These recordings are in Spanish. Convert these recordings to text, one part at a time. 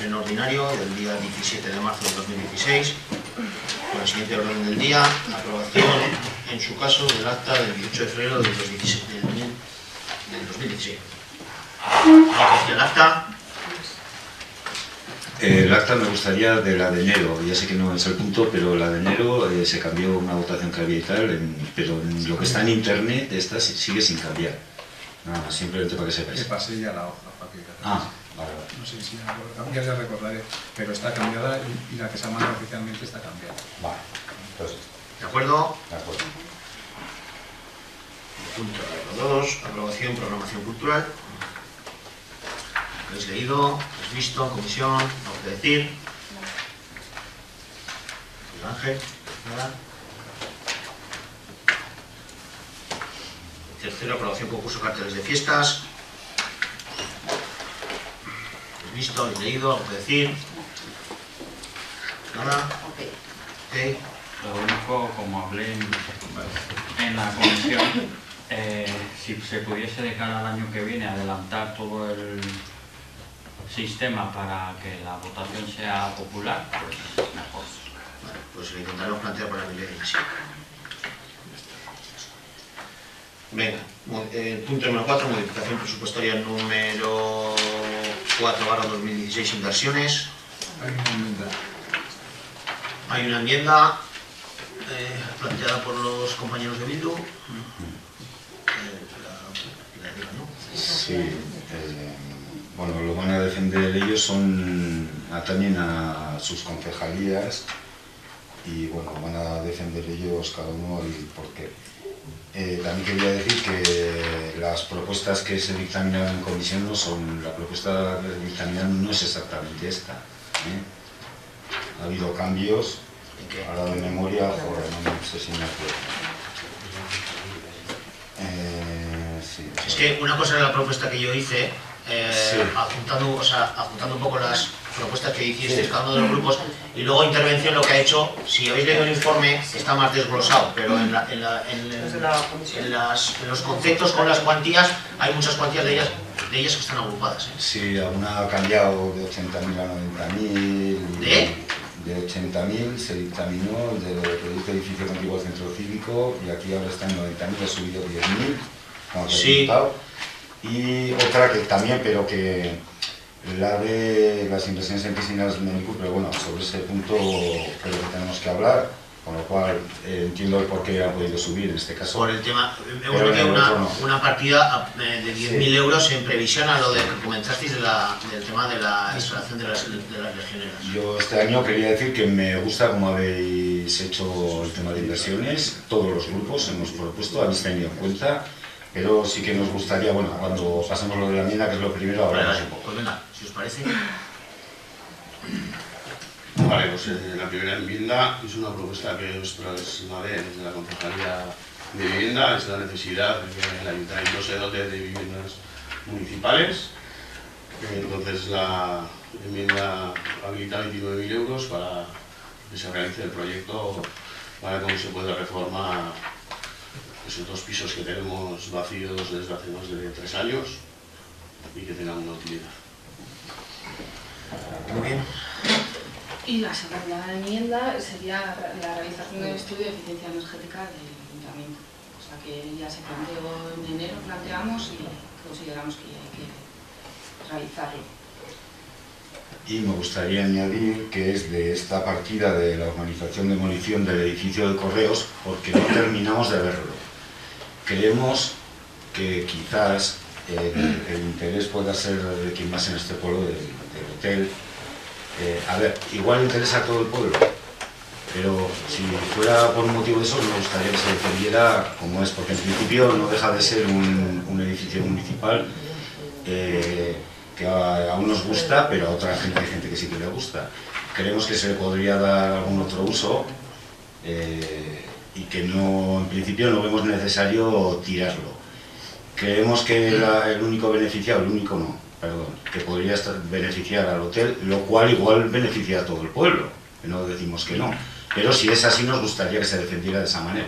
pleno ordinario del día 17 de marzo de 2016, con el siguiente orden del día: aprobación, en su caso, del acta del 18 de febrero del 2016. ¿El acta? El acta me gustaría de la de enero, ya sé que no es el punto, pero la de enero se cambió una votación que había y tal, pero en lo que está en internet esta sigue sin cambiar. Nada más, simplemente para que sepáis. Que pasé ya la hoja para que... Ah, vale. No sé si ya les recordaré, pero está cambiada y la que se ha mandado oficialmente está cambiada. Vale, entonces... ¿De acuerdo? De acuerdo. Punto número 2, aprobación, programación cultural. ¿Lo habéis leído? ¿Lo habéis visto en comisión? ¿Algo que decir? Ángel, nada. Tercero, aprobación, concurso, carteles de fiestas. ¿Lo habéis visto? ¿Lo habéis leído? ¿Algo que decir? Nada. Ok. Lo único, como hablé en la comisión, si se pudiese de cara al año que viene adelantar todo el sistema para que la votación sea popular, pues mejor. Vale, pues lo intentaremos plantear para el día de sí. Venga, punto número 4, modificación presupuestaria número 4/2016, inversiones. Hay una enmienda. Hay una enmienda planteada por los compañeros de Bildu. Sí, bueno, lo van a defender ellos, atañen a sus concejalías y bueno, van a defender ellos cada uno el porqué. También quería decir que las propuestas que se dictaminaron en comisión no son, la propuesta que dictaminaron no es exactamente esta. Ha habido cambios, ahora de memoria, joder, no sé si me acuerdo. Sí. Es que una cosa era la propuesta que yo hice, sí. adjuntando un poco las propuestas que hicisteis cada uno de los grupos, y luego intervención lo que ha hecho. Si habéis leído el informe está más desglosado, pero en los conceptos con las cuantías hay muchas cuantías de ellas que están agrupadas. Sí, alguna ha cambiado de 80.000 a 90.000. De 80.000 se dictaminó el del proyecto edificio contiguo al centro cívico y aquí ahora está en 90.000, ha subido 10.000, como sí. Y otra que también, pero que la de las inversiones en piscinas Menicur, pero bueno, sobre ese punto creo que tenemos que hablar, con lo cual entiendo el por qué ha podido subir en este caso. Por el tema, hemos metido una partida de 10.000 euros en previsión a lo que comentasteis del tema de la instalación de las legioneras. Yo este año quería decir que me gusta cómo habéis hecho el tema de inversiones, todos los grupos hemos propuesto, habéis tenido en cuenta, pero sí que nos gustaría, bueno, cuando pasemos lo de la enmienda, que es lo primero, hablamos un poco. Pues venga, si os parece. Vale, pues la primera enmienda es una propuesta que os trasladé desde la Concejalía de Vivienda, es la necesidad de que el Ayuntamiento se dote de viviendas municipales. Entonces la enmienda habilita 29.000 euros para que se realice el proyecto para cómo se puede reformar esos 2 pisos que tenemos vacíos desde hace más de 3 años y que tengan una utilidad. Muy bien. Y la segunda enmienda sería la realización del estudio de eficiencia energética del Ayuntamiento. O sea que ya se planteó en enero, planteamos y consideramos que hay que realizarlo. Y me gustaría añadir que es de esta partida de la organización de demolición del edificio de correos, porque no terminamos de verlo. Creemos que quizás el interés pueda ser de quien más en este pueblo del hotel. A ver, igual interesa a todo el pueblo, pero si fuera por un motivo de eso, me gustaría que se defendiera como es, porque en principio no deja de ser un edificio municipal que a unos gusta, pero a otra gente hay gente que sí que le gusta. Creemos que se le podría dar algún otro uso y que no, en principio no vemos necesario tirarlo. Creemos que el único beneficiado, que podría beneficiar al hotel, lo cual igual beneficia a todo el pueblo, que no decimos que no, pero si es así nos gustaría que se defendiera de esa manera.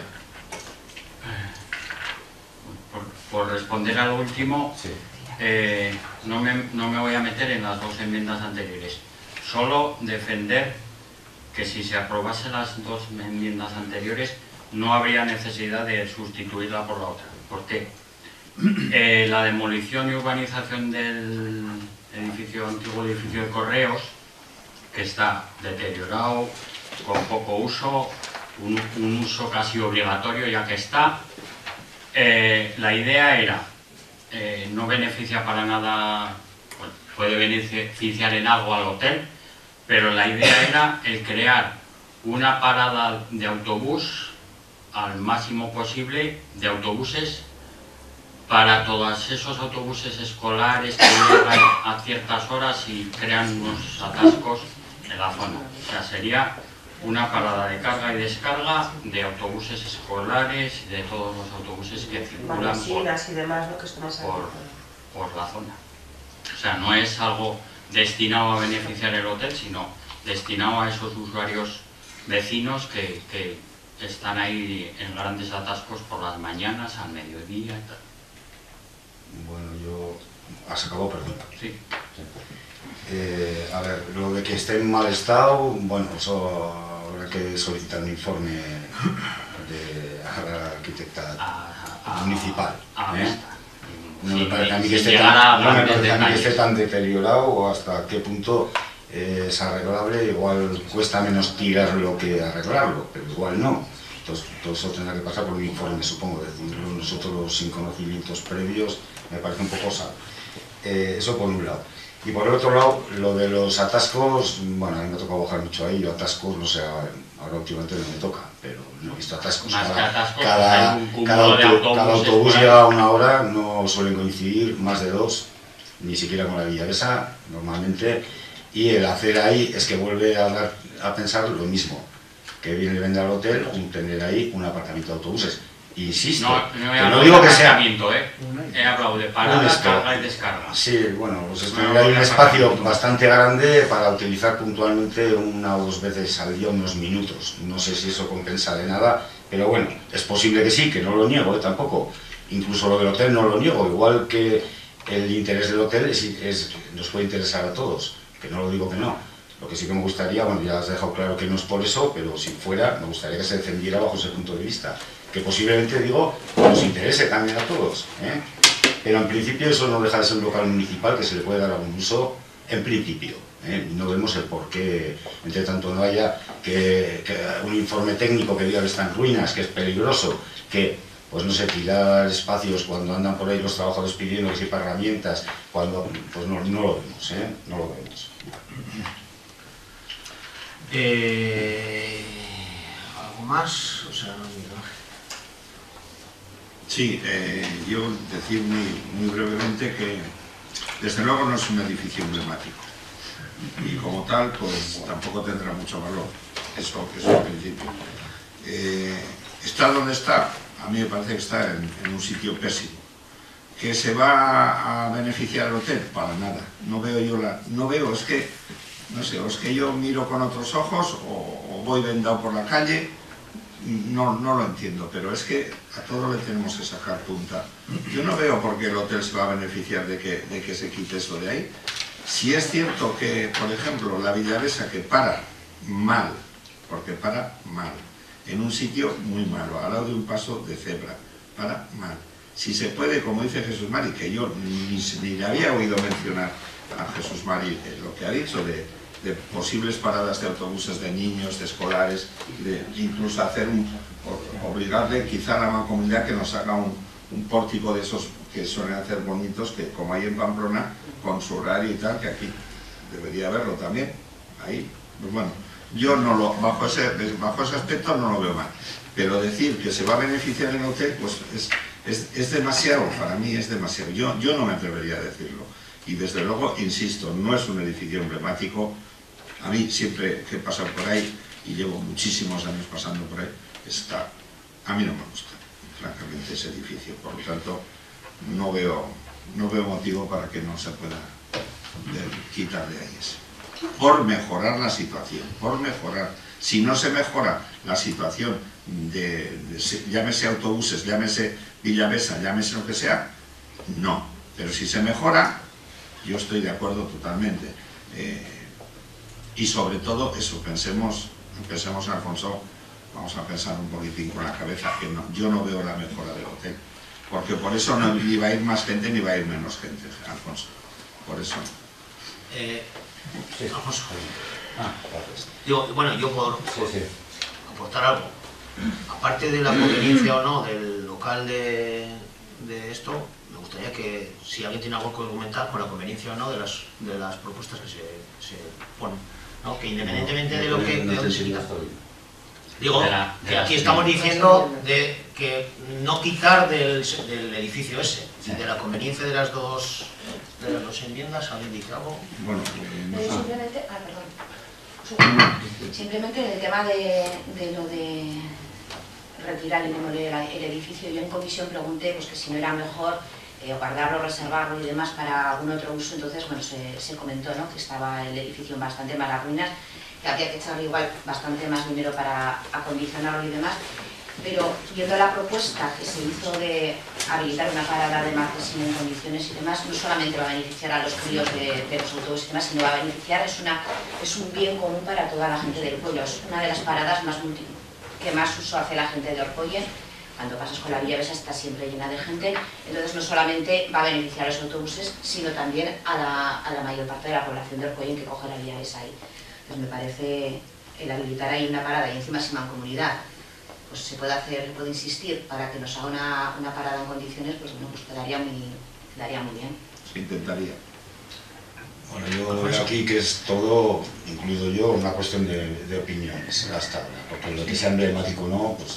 Por responder a lo último, Sí. no me voy a meter en las 2 enmiendas anteriores, solo defender que si se aprobasen las dos enmiendas anteriores no habría necesidad de sustituirla por la otra. ¿Por qué? La demolición y urbanización del antiguo edificio de correos, que está deteriorado, con poco uso, un uso casi obligatorio ya que está. La idea era, no beneficia para nada, bueno, puede beneficiar en algo al hotel, pero la idea era el crear una parada de autobús al máximo posible, de autobuses, para todos esos autobuses escolares que llegan a ciertas horas y crean unos atascos en la zona. O sea, sería una parada de carga y descarga de autobuses escolares, de todos los autobuses que circulan por la zona. O sea, no es algo destinado a beneficiar el hotel, sino destinado a esos usuarios vecinos que están ahí en grandes atascos por las mañanas, al mediodía y tal. Bueno, ¿has acabado? Perdón. Sí. A ver, lo de que esté en mal estado, bueno, eso habrá que solicitar un informe a la arquitecta municipal. No me parece a mí que esté tan deteriorado, o hasta qué punto es arreglable. Igual cuesta menos tirarlo que arreglarlo, pero igual no. Entonces, todo eso tendrá que pasar por un informe, supongo. Decirlo nosotros sin conocimientos previos me parece un poco osado. Eso por un lado. Y por el otro lado, lo de los atascos, bueno, a mí me ha tocado bajar mucho ahí. Yo atascos, no sé, ahora últimamente no me toca, pero no he visto atascos. Cada autobús lleva una hora, no suelen coincidir más de dos, ni siquiera con la Villavesa, normalmente. Y el hacer ahí es que vuelve a pensar lo mismo, que viene y vende al hotel, tener ahí un aparcamiento de autobuses. Insisto, no digo que sea... He hablado de parada, carga y descarga. Sí, bueno, pues es tener ahí un espacio bastante grande para utilizar puntualmente una o dos veces al día, unos minutos. No sé si eso compensa de nada, pero bueno, es posible que sí, que no lo niego, tampoco. Incluso lo del hotel no lo niego, igual que el interés del hotel nos puede interesar a todos, que no lo digo que no. Lo que sí que me gustaría, bueno, ya has dejado claro que no es por eso, pero si fuera, me gustaría que se defendiera bajo ese punto de vista. Que posiblemente, digo, nos interese también a todos, ¿eh? Pero en principio eso no deja de ser un local municipal que se le puede dar algún uso, en principio, ¿eh? No vemos el por qué, entre tanto no haya que un informe técnico que diga que está en ruinas, que es peligroso, que, pues no sé, tirar espacios cuando andan por ahí los trabajadores pidiendo que sepa herramientas, cuando, pues no lo vemos, ¿eh? No lo vemos. ¿Algo más? O sea, sí, yo decir muy brevemente que desde luego no es un edificio emblemático y como tal pues tampoco tendrá mucho valor, eso en principio. Está donde está, a mí me parece que está en un sitio pésimo. ¿Que se va a beneficiar el hotel? Para nada, es que no sé, o es que yo miro con otros ojos o voy vendado por la calle, no lo entiendo, pero es que a todo le tenemos que sacar punta. Yo no veo por qué el hotel se va a beneficiar de que se quite eso de ahí. Si es cierto que, por ejemplo, la Villavesa, que para mal, porque para mal, en un sitio muy malo, al lado de un paso de cebra, para mal. Si se puede, como dice Jesús Mari, que yo ni le había oído mencionar a Jesús Mari lo que ha dicho de posibles paradas de autobuses de niños, de escolares, de incluso obligarle quizá a la mancomunidad que nos haga un pórtico de esos que suelen hacer bonitos, que como hay en Pamplona, con su horario y tal, que aquí debería haberlo también, ahí, pues bueno, yo bajo ese aspecto no lo veo mal, pero decir que se va a beneficiar el hotel, pues es demasiado, para mí es demasiado, yo no me atrevería a decirlo, y desde luego, insisto, no es un edificio emblemático. A mí siempre que he pasado por ahí, y llevo muchísimos años pasando por ahí, a mí no me gusta, francamente, ese edificio. Por lo tanto, no veo motivo para que no se pueda quitar de ahí ese. Por mejorar la situación, por mejorar. Si no se mejora la situación llámese autobuses, llámese Villavesa, llámese lo que sea, no. Pero si se mejora, yo estoy de acuerdo totalmente. Y sobre todo eso, pensemos Alfonso, vamos a pensar un poquitín con la cabeza, que no, yo no veo la mejora del hotel, porque por eso no ni va a ir más gente ni va a ir menos gente, Alfonso, por eso. Alfonso. Gracias. Digo, bueno, yo por Sí. aportar algo, aparte de la conveniencia o no del local de esto, me gustaría que si alguien tiene algo que argumentar con la conveniencia o no de las propuestas que se ponen, ¿no? Que independientemente de lo que de dónde se quita. Digo, que aquí estamos diciendo de que no quitar del edificio ese, de la conveniencia de las dos enmiendas. ¿Alguien dice algo? Bueno, Simplemente, simplemente en el tema de lo de retirar y demoler el edificio, yo en comisión pregunté pues, que si no era mejor guardarlo, reservarlo y demás para algún otro uso. Entonces bueno, se comentó, ¿no?, que estaba el edificio en bastante malas ruinas, que había que echarle igual bastante más dinero para acondicionarlo y demás, pero viendo la propuesta que se hizo de habilitar una parada de marquesina en condiciones y demás, no solamente va a beneficiar a los críos de los autobuses y demás, sino va a beneficiar, es un bien común para toda la gente del pueblo. Es una de las paradas que más uso hace la gente de Orcoyen. Cuando pasas con la Villa Besa está siempre llena de gente, entonces no solamente va a beneficiar a los autobuses, sino también a la mayor parte de la población de Orcoyen que coge la Villa Besa ahí. Entonces me parece el habilitar ahí una parada y encima si mancomunidad, pues se puede hacer, se puede insistir para que nos haga una parada en condiciones, pues bueno, pues quedaría muy bien. se intentaría. Bueno, yo veo aquí que es todo, incluido yo, una cuestión de opiniones hasta ahora, porque lo que sea emblemático o no, pues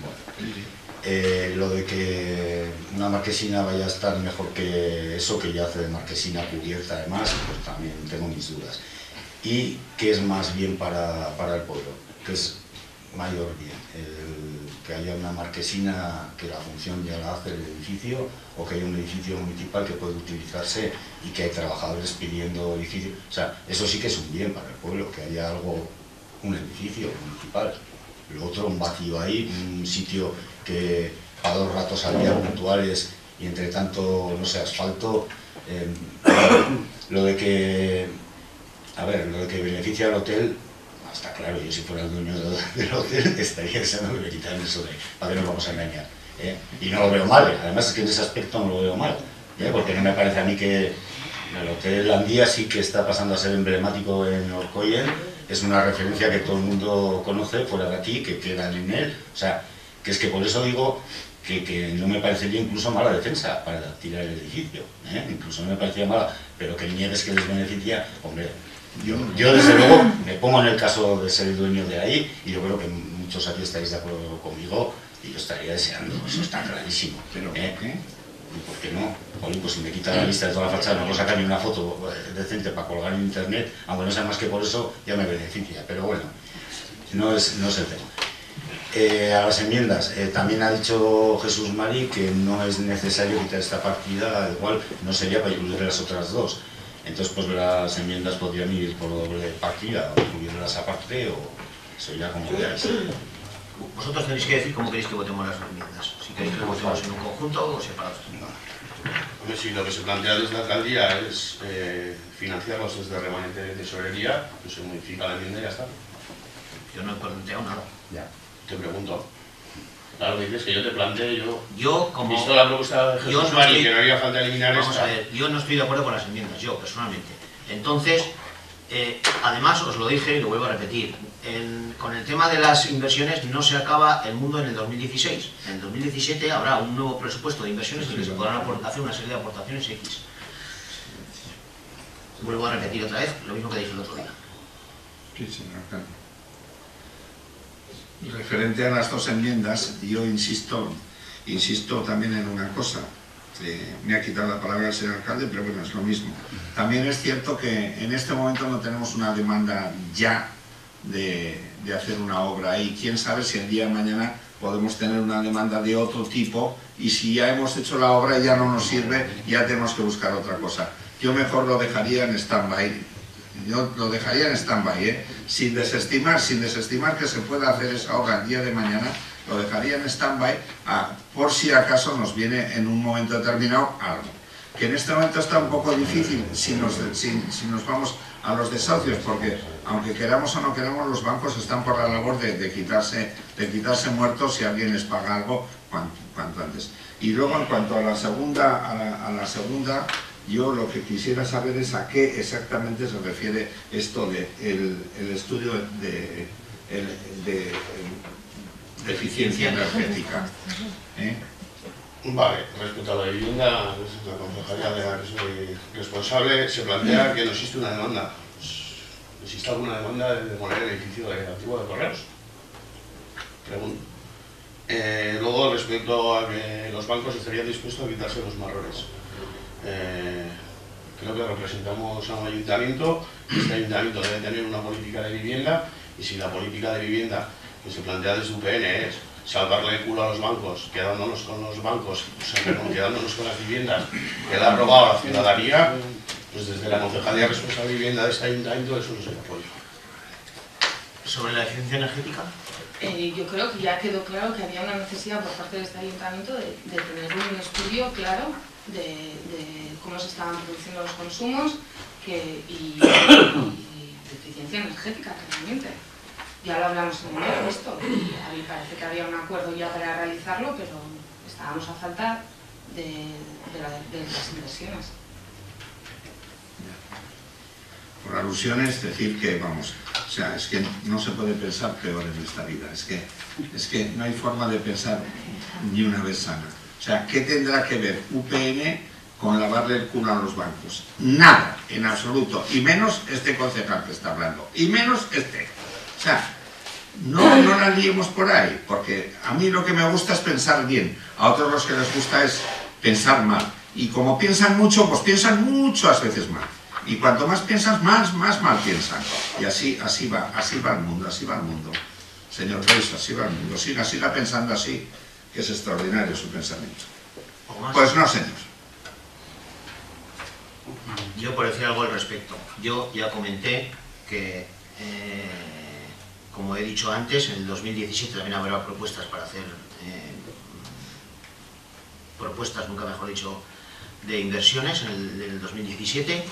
bueno. Lo de que una marquesina vaya a estar mejor que eso que ya hace de marquesina cubierta además, pues también tengo mis dudas. Y que es más bien para el pueblo, que es mayor bien, que haya una marquesina que la función ya la hace el edificio, o que haya un edificio municipal que puede utilizarse y que hay trabajadores pidiendo edificio. O sea, eso sí que es un bien para el pueblo, que haya algo, un edificio municipal. Lo otro, un vacío ahí, un sitio que para 2 ratos al día puntuales y entre tanto, no sé, asfalto. Lo de que, a ver, lo de que beneficia al hotel, está claro, yo si fuera el dueño del hotel estaría deseando que me quitaran eso de, ¿para qué nos vamos a engañar? Y no lo veo mal, además es que en ese aspecto no lo veo mal, porque no me parece a mí que el Hotel Andía sí que está pasando a ser emblemático en Orcoyen, es una referencia que todo el mundo conoce fuera de aquí, que quedan en él, o sea, que es que por eso digo que no me parecería incluso mala defensa para tirar el edificio, incluso no me parecía mala, pero que niegues que les beneficia, hombre. Yo desde luego me pongo en el caso de ser el dueño de ahí y yo creo que muchos aquí estáis de acuerdo conmigo y yo estaría deseando, eso está clarísimo. ¿Pero qué? ¿Y por qué no? Jolín, pues si me quita la vista de toda la fachada, no puedo sacar ni una foto decente para colgar en internet, aunque no sea más que por eso, ya me beneficia, pero bueno, no es el tema. A las enmiendas, también ha dicho Jesús Mari que no es necesario quitar esta partida, igual no sería para incluir las otras dos. Entonces pues las enmiendas podrían ir por doble partida, o incluirlas aparte, o eso ya como veáis. Vosotros tenéis que decir cómo queréis que votemos las enmiendas. Si queréis que votemos en un conjunto o separados. Hombre, si lo que se plantea desde la alcaldía es financiarlos desde el remanente de tesorería, pues se modifica la enmienda y ya está. Yo no he planteado nada. Ya. Te pregunto. Claro, dices que yo te planteo, yo como visto la propuesta de Jesús Mari, que no haría falta eliminar vamos esta. a ver, yo no estoy de acuerdo con las enmiendas, yo personalmente. Entonces, además os lo dije y lo vuelvo a repetir, con el tema de las inversiones no se acaba el mundo en el 2016. En el 2017 habrá un nuevo presupuesto de inversiones en el que se podrán hacer una serie de aportaciones X. Vuelvo a repetir otra vez lo mismo que dije el otro día. Sí, señor alcalde. Referente a las dos enmiendas, yo insisto también en una cosa. Me ha quitado la palabra el señor alcalde, pero bueno, es lo mismo. También es cierto que en este momento no tenemos una demanda ya de hacer una obra ahí. Quién sabe si el día de mañana podemos tener una demanda de otro tipo y si ya hemos hecho la obra y ya no nos sirve, ya tenemos que buscar otra cosa. Yo mejor lo dejaría en stand-by. Yo lo dejaría en stand-by, sin desestimar que se pueda hacer esa obra el día de mañana, lo dejaría en stand-by por si acaso nos viene en un momento determinado algo. que en este momento está un poco difícil si nos vamos a los desahucios, porque aunque queramos o no queramos, los bancos están por la labor de quitarse muertos si alguien les paga algo cuanto antes. Y luego, en cuanto a la segunda, yo lo que quisiera saber es a qué exactamente se refiere esto de el estudio de eficiencia energética. Vale, respecto a la vivienda, la Concejalía de la que soy responsable, se plantea que no existe una demanda. ¿Existe alguna demanda de demoler el edificio antiguo de Correos? Pregunto. Luego, respecto a que los bancos estarían dispuestos a quitarse los marrones. Creo que representamos a un ayuntamiento, y este ayuntamiento debe tener una política de vivienda, y si la política de vivienda que se plantea desde UPN es salvarle el culo a los bancos, quedándonos con los bancos, o sea, quedándonos con las viviendas que le ha robado a la ciudadanía, pues desde la Concejalía Responsable de Vivienda de este ayuntamiento eso no se apoya. ¿Sobre la eficiencia energética? Yo creo que ya quedó claro que había una necesidad por parte de este ayuntamiento de tener un estudio claro de cómo se estaban produciendo los consumos y de eficiencia energética, claramente. Ya lo hablamos en enero, esto, y a mí parece que había un acuerdo ya para realizarlo, pero estábamos a falta de las inversiones. Por alusiones, decir que, vamos, o sea, es que no se puede pensar peor en esta vida, es que no hay forma de pensar ni una vez sana. O sea, ¿qué tendrá que ver UPN con lavarle el culo a los bancos? Nada, en absoluto, y menos este concejal que está hablando, y menos este. O sea, no la liemos por ahí, porque a mí lo que me gusta es pensar bien, a otros los que les gusta es pensar mal, y como piensan mucho, pues piensan muchas veces mal. Y cuanto más piensas, más mal piensan. Y así va el mundo, Señor Reis, así va el mundo. Siga pensando así, que es extraordinario su pensamiento. Pues no, señor. Yo por decir algo al respecto. Yo ya comenté que, como he dicho antes, en el 2017 también habrá propuestas para hacer, propuestas, nunca mejor dicho, de inversiones en el 2017.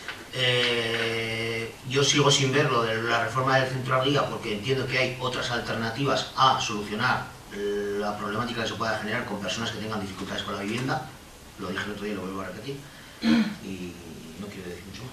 Yo sigo sin ver lo de la reforma del centro Arlia porque entiendo que hay otras alternativas a solucionar la problemática que se pueda generar con personas que tengan dificultades con la vivienda. Lo dije el otro día y lo vuelvo a repetir. Y no quiero decir mucho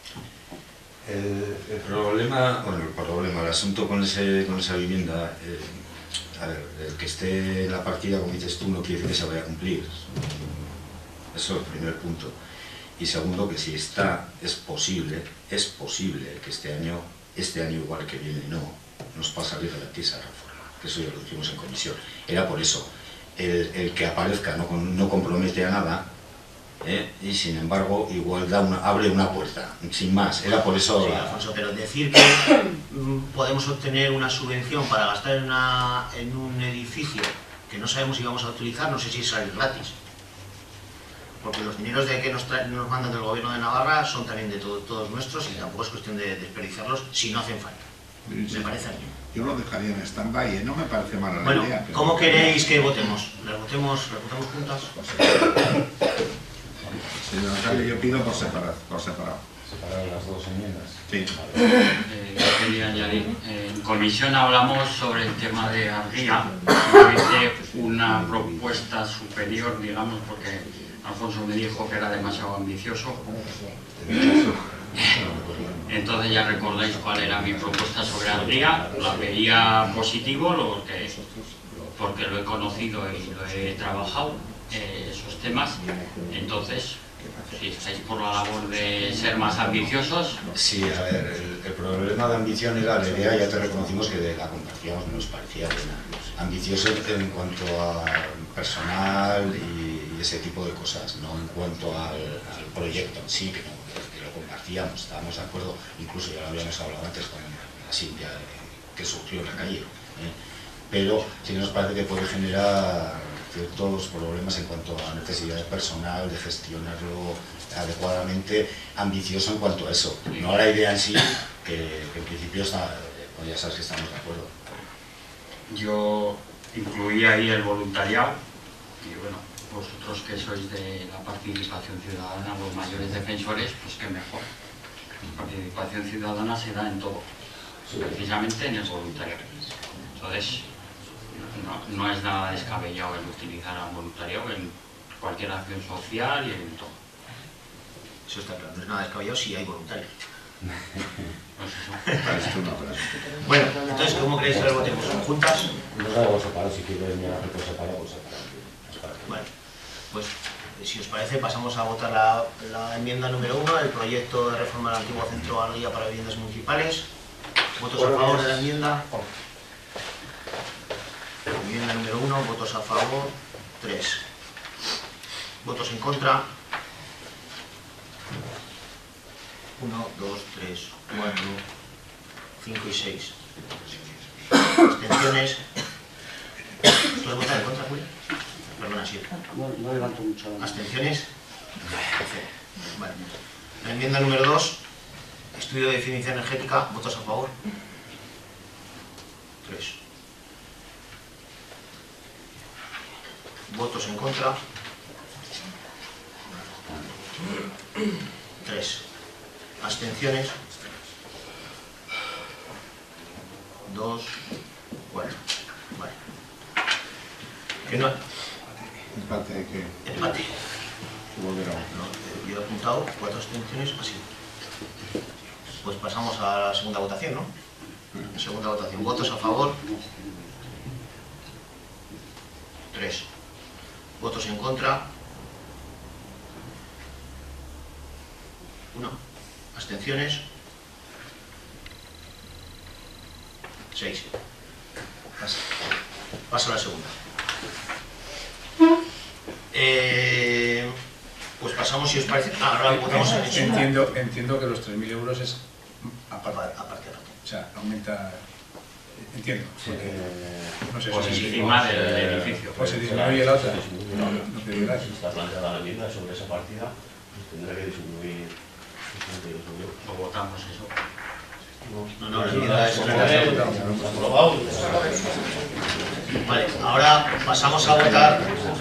más. El asunto con esa vivienda, a ver, el que esté en la partida, como dices tú, no quiere decir que se vaya a cumplir. Eso es el primer punto. Y segundo, que si está, es posible que este año igual que viene no, nos pasa a salir de esa reforma, que eso ya lo dijimos en comisión. Era por eso, el que aparezca no compromete a nada, y sin embargo igual abre una puerta, sin más, era por eso. Sí, Alfonso, pero decir que podemos obtener una subvención para gastar en un edificio que no sabemos si vamos a utilizar, no sé si es salir gratis. Porque los dineros que nos mandan del gobierno de Navarra son también de todos nuestros y tampoco es cuestión de desperdiciarlos si no hacen falta. Me parece a mí. Yo lo dejaría en stand-by, no me parece mala la bueno, idea. Pero... ¿cómo queréis que votemos? ¿Las votemos juntas? Señor alcalde, yo pido por separado. Separar las dos enmiendas. Sí. Yo quería añadir, en comisión hablamos sobre el tema de Arlia, una propuesta superior, digamos, porque Alfonso me dijo que era demasiado ambicioso. Entonces ya recordáis cuál era mi propuesta sobre Arlia. La veía positivo porque lo he conocido y lo he trabajado, esos temas. Entonces, si estáis por la labor de ser más ambiciosos... Sí, a ver, el problema de ambición era la idea, ya te reconocimos que la compartíamos, nos parecía buena. Ambicioso en cuanto a personal y ese tipo de cosas, no en cuanto al proyecto en sí, que lo compartíamos, estábamos de acuerdo, incluso ya lo habíamos hablado antes con la Silvia que surgió en la calle, pero sí nos parece que puede generar ciertos problemas en cuanto a necesidad de personal, de gestionarlo adecuadamente, ambicioso en cuanto a eso, no a la idea en sí, que en principio está, pues ya sabes que estamos de acuerdo. Yo incluía ahí el voluntariado y bueno, vosotros que sois de la participación ciudadana, los mayores defensores, pues qué mejor. La participación ciudadana se da en todo, precisamente en el voluntariado. Entonces, no es nada descabellado el utilizar al voluntariado en cualquier acción social y en todo. Eso está claro, no es nada descabellado si hay voluntarios. Pues eso. Bueno, entonces, ¿cómo queréis que lo votemos? ¿Juntas? Los hago separados, si quieres mirar por separado, pues separado. Bueno, pues si os parece pasamos a votar la enmienda número 1, el proyecto de reforma del antiguo centro Arguilla para viviendas municipales. ¿Votos a favor de la enmienda? Enmienda número 1, votos a favor, 3. ¿Votos en contra? 1, 2, 3, 4, 5 y 6. ¿Abstenciones? ¿Tú has votado en contra, Julio? Perdona, sí. No levanto mucho. ¿Abstenciones? Vale. La enmienda número 2, estudio de eficiencia energética, ¿votos a favor? 3. ¿Votos en contra? 3. ¿Abstenciones? 2, 4. Vale. ¿Qué no? Empate de que Empate. volverá. No, yo he apuntado 4 abstenciones, así. Pues pasamos a la segunda votación, ¿no? Segunda votación. ¿Votos a favor? 3. ¿Votos en contra? 1. ¿Abstenciones? 6. Paso a la segunda. Pues pasamos, si os parece. Ahora votamos en eso. Entiendo que los 3.000 euros es Aparte. o sea, aumenta. Entiendo. Porque, no sé Por si encima del edificio. pues se disminuye la otra. No te dirás. Si está planteada la enmienda sobre esa partida, pues tendrá que disminuir 62 euros. O votamos eso. No, la enmienda es Aprobado. Vale, ahora pasamos a votar.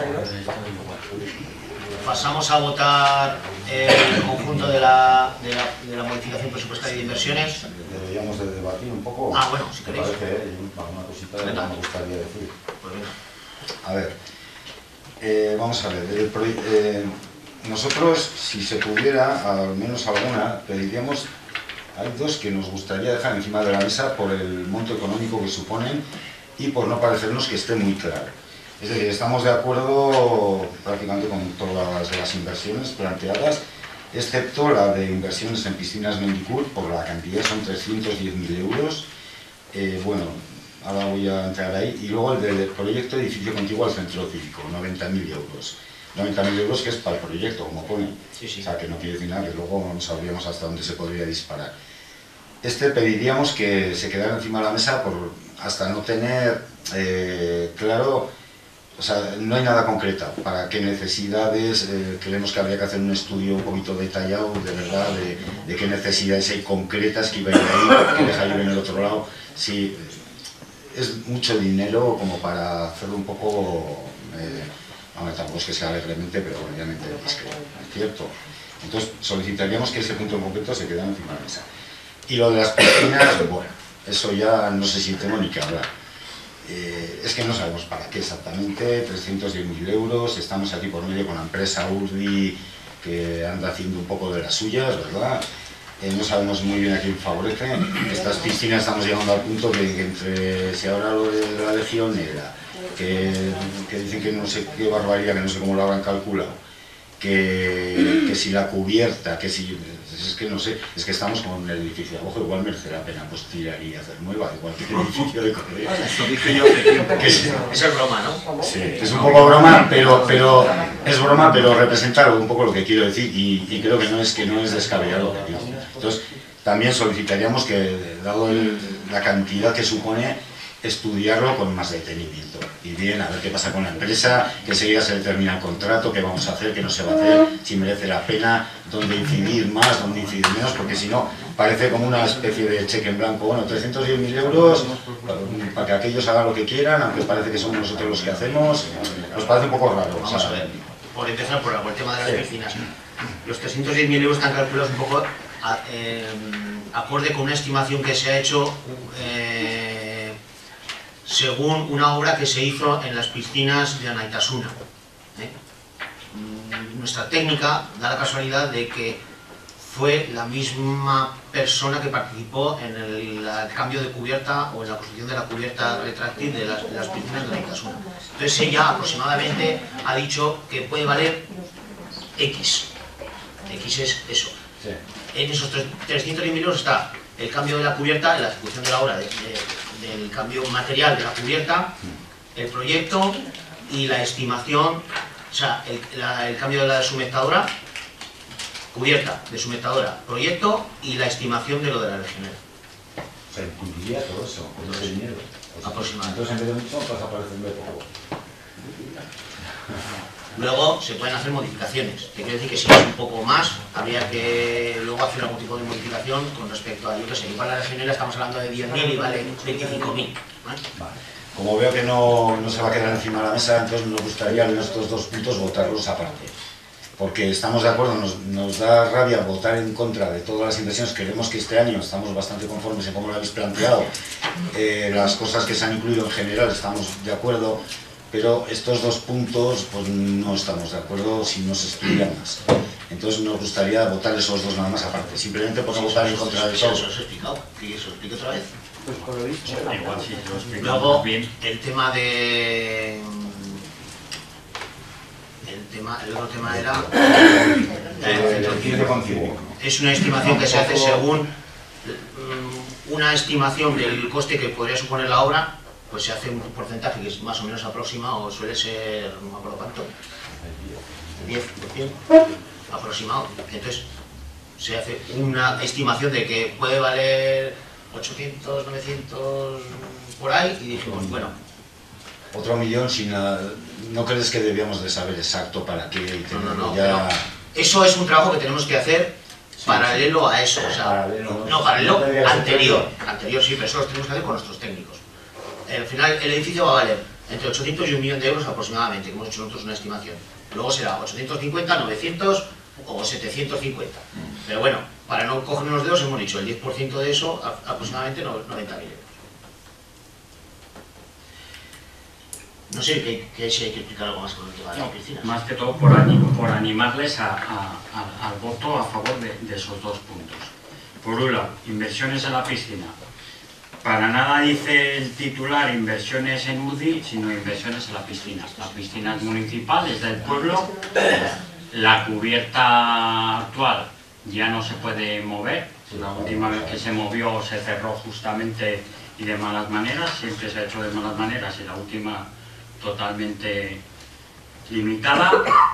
Pasamos a votar el conjunto de la modificación presupuestaria de inversiones. Deberíamos de debatir un poco. Ah, bueno, si queréis. Me parece una cosita que Venga. me gustaría decir. Pues venga. A ver, vamos a ver. Nosotros, si se pudiera, al menos alguna, pediríamos. Hay dos que nos gustaría dejar encima de la mesa por el monto económico que suponen y por no parecernos que esté muy claro. Es decir, estamos de acuerdo prácticamente con todas las inversiones planteadas, excepto la de inversiones en piscinas Mendicur, por la cantidad son 310.000 euros. Bueno, ahora voy a entrar ahí. Y luego el del proyecto edificio contiguo al centro cívico, 90.000 euros. 90.000 euros que es para el proyecto, como pone. Sí, sí. O sea, que no quiere decir nada, que luego no sabríamos hasta dónde se podría disparar. Pediríamos que se quedara encima de la mesa hasta no tener claro, o sea, no hay nada concretado para qué necesidades. Creemos que habría que hacer un estudio un poquito detallado, de verdad, de qué necesidades hay concretas que iba a ir ahí, que deja ir en el otro lado. Sí, es mucho dinero como para hacerlo un poco, tampoco es que sea alegremente, pero obviamente discreto, ¿es cierto? Entonces solicitaríamos que ese punto en concreto se quedara encima de la mesa. Y lo de las piscinas, bueno, eso ya no sé si tengo ni que hablar. Es que no sabemos para qué exactamente, 310.000 euros, estamos aquí por medio con la empresa Urdi que anda haciendo un poco de las suyas, ¿verdad? No sabemos muy bien a quién favorece. Estas piscinas estamos llegando al punto que entre, si ahora lo de la legionera, que dicen que no sé qué barbaridad, que no sé cómo lo habrán calculado, que si la cubierta, que si... Es que no sé, es que estamos con el edificio de abajo, igual merece la pena pues tirar y hacer nueva, igual que el edificio de correos. Eso dije yo hace tiempo. Eso es broma, ¿no? Sí, es un poco broma, pero es broma, pero representa un poco lo que quiero decir y creo que no es descabellado lo que quiero decir. Entonces, también solicitaríamos que, dado la cantidad que supone, estudiarlo con más detenimiento. Y bien, a ver qué pasa con la empresa, que enseguida se determina el contrato, qué vamos a hacer, qué no se va a hacer, si merece la pena, dónde incidir más, dónde incidir menos, porque si no, parece como una especie de cheque en blanco. Bueno, 310.000 euros para que aquellos hagan lo que quieran, aunque parece que somos nosotros los que hacemos. Nos parece un poco raro. Vamos a ver, por empezar por el tema de las piscinas. Los 310.000 euros están calculados un poco acorde con una estimación que se ha hecho según una obra que se hizo en las piscinas de Anaitasuna. Nuestra técnica da la casualidad de que fue la misma persona que participó en el cambio de cubierta o en la construcción de la cubierta retráctil de las piscinas de Anaitasuna. Entonces ella aproximadamente ha dicho que puede valer X. X es eso. En esos 310.000 euros está el cambio de la cubierta, la ejecución de la obra, del cambio material de la cubierta, el proyecto y la estimación, o sea, el cambio de la sumectadora, cubierta de sumectadora, proyecto y la estimación de lo de la legionera. O sea, incluiría todo eso, con ese dinero. Aproximadamente. Entonces, en vez de mucho, pasa a parecerme poco. Luego se pueden hacer modificaciones, que quiere decir que si es un poco más, habría que luego hacer algún tipo de modificación con respecto a, yo que sé, igual la legionera estamos hablando de 10.000 y vale 25.000. Como veo que no se va a quedar encima de la mesa, entonces nos gustaría en estos dos puntos votarlos aparte. Porque estamos de acuerdo, nos da rabia votar en contra de todas las inversiones. Queremos que este año estamos bastante conformes en cómo lo habéis planteado. Las cosas que se han incluido en general estamos de acuerdo, pero estos dos puntos pues no estamos de acuerdo si no se estudian más. Entonces nos gustaría votar esos dos nada más aparte, simplemente por no votar en contra de todo. Eso os he explicado, que eso explique otra vez. Pues con lo dicho. Igual sí, lo explicamos Luego, bien. el tema de... El otro tema era... Es una estimación que se hace según una estimación del coste que podría suponer la obra, pues se hace un porcentaje que es más o menos aproximado, suele ser, no me acuerdo cuánto, 10% aproximado. Entonces se hace una estimación de que puede valer 800, 900 por ahí y dijimos, bueno, otro millón sin nada. ¿No crees que debíamos de saber exacto para qué y tenerlo no, ya? Eso es un trabajo que tenemos que hacer paralelo a eso, o sea, paralelo anterior, sí, pero eso lo tenemos que hacer con nuestros técnicos. Al final el edificio va a valer entre 800 y 1 millón de euros aproximadamente, que hemos hecho nosotros una estimación. Luego será 850, 900 o 750. Pero bueno, para no cogernos los dedos hemos dicho el 10% de eso, aproximadamente 90.000 euros. No sé si hay que explicar algo más con el tema de las piscinas. Más que todo por animarles al voto a favor de esos dos puntos. Por un lado, inversiones en la piscina. Para nada dice el titular inversiones en UDI, sino inversiones en la piscina. Las piscinas municipales del pueblo, la cubierta actual ya no se puede mover. La última vez que se movió se cerró justamente y de malas maneras, siempre se ha hecho de malas maneras y la última totalmente limitada.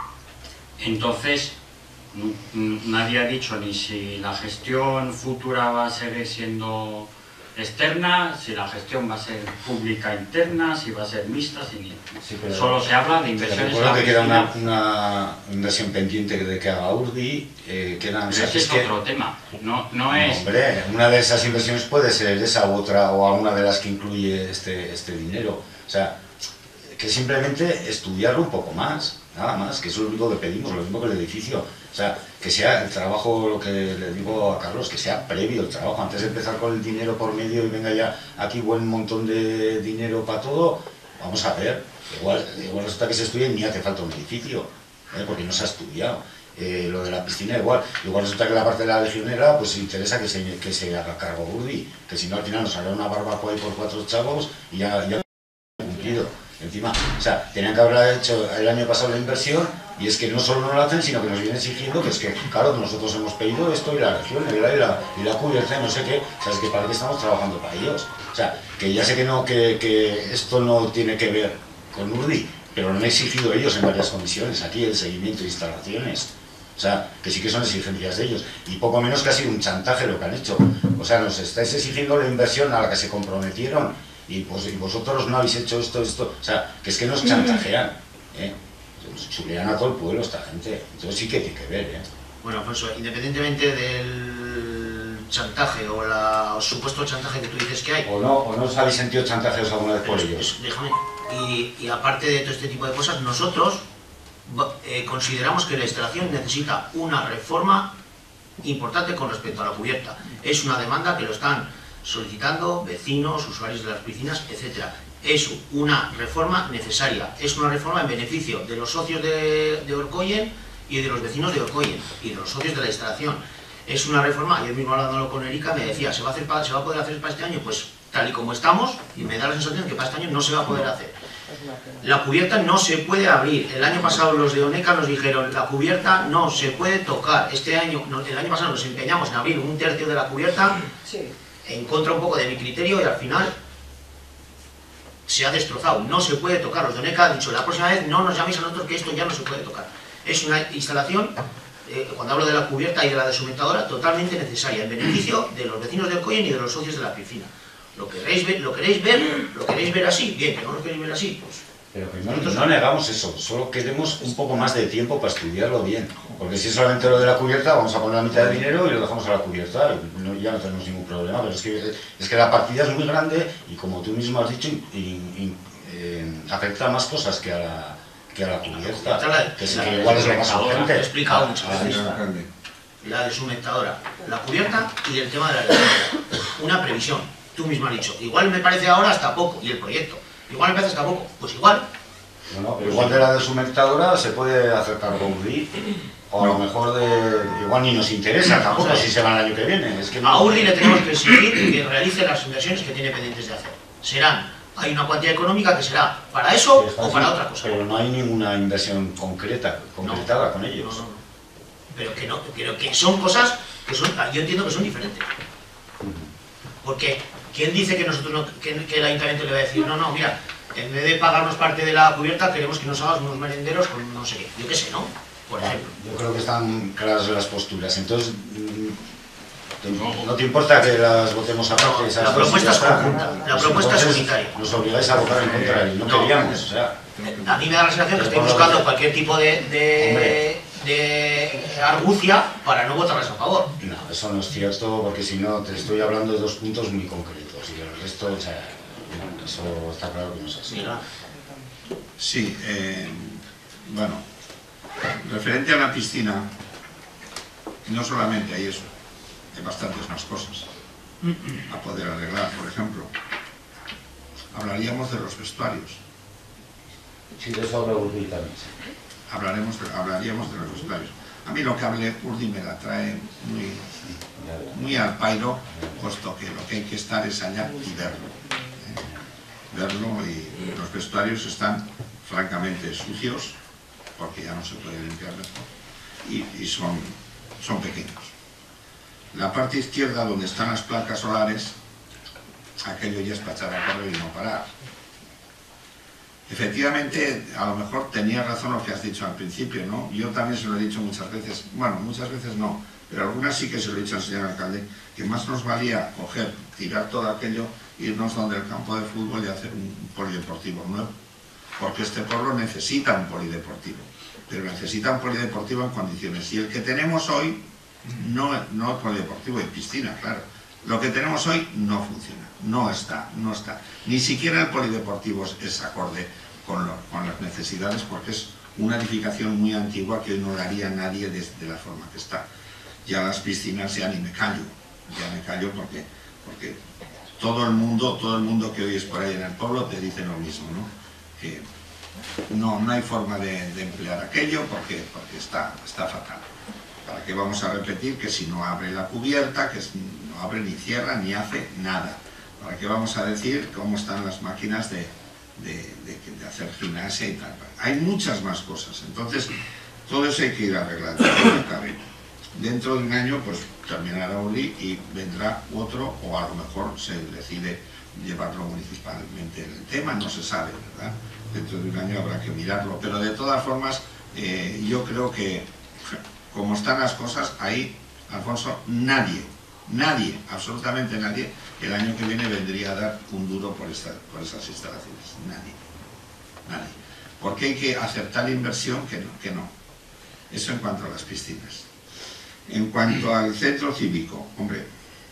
Entonces nadie ha dicho ni si la gestión futura va a seguir siendo externa, si la gestión va a ser pública interna, si va a ser mixta, solo se habla de inversiones. Recuerdo que queda una inversión pendiente de que haga URDI, pero ese es otro tema, no es... Hombre, una de esas inversiones puede ser esa u otra, o alguna de las que incluye este dinero. O sea, que simplemente estudiarlo un poco más, nada más, que eso es lo único que pedimos, lo mismo que el edificio. O sea, que sea el trabajo, lo que le digo a Carlos, que sea previo el trabajo, antes de empezar con el dinero por medio y venga ya aquí buen montón de dinero para todo, vamos a ver, igual resulta que se estudia y ni hace falta un edificio, porque no se ha estudiado. Lo de la piscina igual resulta que la parte de la legionera pues interesa que se haga cargo URDI, que si no al final nos hará una barbacoa ahí por 4 chavos y ya cumplido. Encima, o sea, tenían que haber hecho el año pasado la inversión y es que no solo no lo hacen, sino que nos vienen exigiendo que es que, claro, nosotros hemos pedido esto y la región y la cubierta, no sé qué, o sea, es que para qué estamos trabajando para ellos. O sea, que ya sé que esto no tiene que ver con URDI, pero lo han exigido ellos en varias comisiones, aquí el seguimiento de instalaciones. O sea, que sí que son exigencias de ellos. Y poco menos que ha sido un chantaje lo que han hecho. O sea, nos estáis exigiendo la inversión a la que se comprometieron y vosotros no habéis hecho esto, o sea, que es que nos chantajean, chulean a todo el pueblo esta gente, entonces sí que tiene que ver, Bueno, Alfonso, independientemente del chantaje o el supuesto chantaje que tú dices que hay. ¿O no os habéis sentido chantajeados alguna vez por ellos? Déjame. Y aparte de todo este tipo de cosas, nosotros consideramos que la instalación necesita una reforma importante con respecto a la cubierta. Es una demanda que lo están solicitando vecinos, usuarios de las piscinas, etc. Es una reforma necesaria, es una reforma en beneficio de los socios de Orkoien y de los vecinos de Orkoien y de los socios de la instalación. Es una reforma, yo mismo hablándolo con Erika me decía, ¿se va a poder hacer para este año? Pues tal y como estamos, y me da la sensación de que para este año no se va a poder hacer. La cubierta no se puede abrir. El año pasado los de ONECA nos dijeron, la cubierta no se puede tocar. Este año, el año pasado nos empeñamos en abrir 1/3 de la cubierta, en contra un poco de mi criterio, y al final se ha destrozado. No se puede tocar. Los de ONECA han dicho, la próxima vez no nos llaméis a nosotros que esto ya no se puede tocar. Es una instalación, cuando hablo de la cubierta y de la deshumentadora, totalmente necesaria, en beneficio de los vecinos de Orkoien y de los socios de la piscina. ¿Lo queréis ver así? Bien, que no lo queréis ver así, pues... Pero primero no negamos eso, solo queremos un poco más de tiempo para estudiarlo bien. Porque si es solamente lo de la cubierta, vamos a poner la mitad de dinero y lo dejamos a la cubierta, y ya no tenemos ningún problema. Pero es que la partida es muy grande y, como tú mismo has dicho, afecta a más cosas que a la cubierta, que igual es lo más urgente. He explicado muchas veces. La deshumentadora, la cubierta y el tema de la electricidad. Una previsión. Tú mismo has dicho, igual me parece ahora hasta poco, y el proyecto, igual me parece hasta poco, pues igual. Bueno, pero igual de la deshumentadora se puede acercar con Urdi, o a lo mejor igual ni nos interesa tampoco si se va el año que viene. Es que no. A Urdi le tenemos que exigir que realice las inversiones que tiene pendientes de hacer. Hay una cuantía económica que será para eso o para otra cosa. Pero no hay ninguna inversión concretada con ellos. No. Pero que son cosas que son, yo entiendo que son diferentes. Porque ¿quién dice que que el ayuntamiento le va a decir, no, mira, en vez de pagarnos parte de la cubierta, queremos que nos hagas unos merenderos con no sé qué? Yo qué sé, ¿no? Por ejemplo. Yo creo que están claras las posturas, entonces no te importa que las votemos aparte. La propuesta es conjunta, la propuesta es unitaria. Nos obligáis a votar en contra y no queríamos, o sea... A mí me da la sensación que estoy buscando cualquier tipo de argucia para no votarles a favor. No, eso no es cierto, porque si no, te estoy hablando de 2 puntos muy concretos y el resto, o sea, eso está claro que no es así. Sí, bueno, referente a la piscina, no solamente hay eso, hay bastantes más cosas a poder arreglar. Por ejemplo, hablaríamos de los vestuarios. Sí, de eso habla Urdi también. Hablaríamos de los vestuarios. A mí lo que hable Urdi me la trae muy al pairo, puesto que lo que hay que estar es allá y verlo, y los vestuarios están francamente sucios, porque ya no se puede limpiar mejor, y son pequeños. La parte izquierda, donde están las placas solares, aquello ya es para echar a correr y no parar. Efectivamente, a lo mejor tenías razón lo que has dicho al principio, ¿no? Yo también se lo he dicho muchas veces, bueno, muchas veces no, pero algunas sí que se lo he dicho al señor alcalde, que más nos valía coger, tirar todo aquello, irnos donde el campo de fútbol y hacer un polideportivo nuevo. Porque este pueblo necesita un polideportivo, pero necesita un polideportivo en condiciones. Y el que tenemos hoy, no es polideportivo, es piscina, claro. Lo que tenemos hoy no funciona, no está. Ni siquiera el polideportivo es acorde con las necesidades, porque es una edificación muy antigua que hoy no la haría nadie de la forma que está. Ya las piscinas ya ni me callo porque todo el mundo que hoy es por ahí en el pueblo te dice lo mismo, ¿no? Que no hay forma de emplear aquello porque está fatal. ¿Para qué vamos a repetir que si no abre la cubierta, que no abre ni cierra ni hace nada? ¿Para qué vamos a decir cómo están las máquinas de hacer gimnasia y tal? Hay muchas más cosas, entonces todo eso hay que ir arreglando. Dentro de un año pues terminará Urdi y vendrá otro, o a lo mejor se decide llevarlo municipalmente el tema, no se sabe, ¿verdad? Dentro de un año habrá que mirarlo, pero de todas formas yo creo que como están las cosas ahí, Alfonso, nadie, absolutamente nadie, el año que viene vendría a dar un duro por esas instalaciones. Nadie. Porque hay que aceptar la inversión que no. Eso en cuanto a las piscinas. En cuanto al centro cívico, hombre,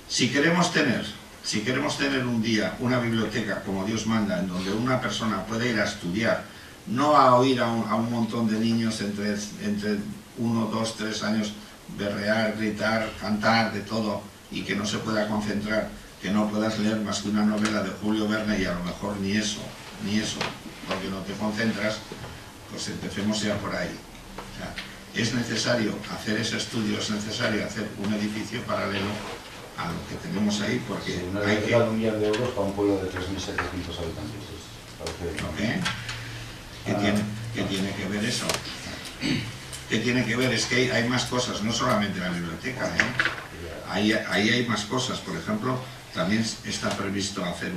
Si queremos tener un día una biblioteca como Dios manda, en donde una persona puede ir a estudiar, no a oír a un montón de niños entre 1, 2, 3 años berrear, gritar, cantar, de todo, y que no se pueda concentrar, que no puedas leer más que una novela de Julio Verne y a lo mejor ni eso, porque no te concentras, pues empecemos ya por ahí. O sea, es necesario hacer ese estudio, es necesario hacer un edificio paralelo a lo que tenemos ahí, porque Sí, una hay biblioteca que... de 1 millón de euros para un pueblo de 3.700 habitantes. Parece... ¿Qué tiene que ver eso? ¿Qué tiene que ver? Es que hay más cosas, no solamente la biblioteca, ¿eh? Ahí hay más cosas. Por ejemplo, también está previsto hacer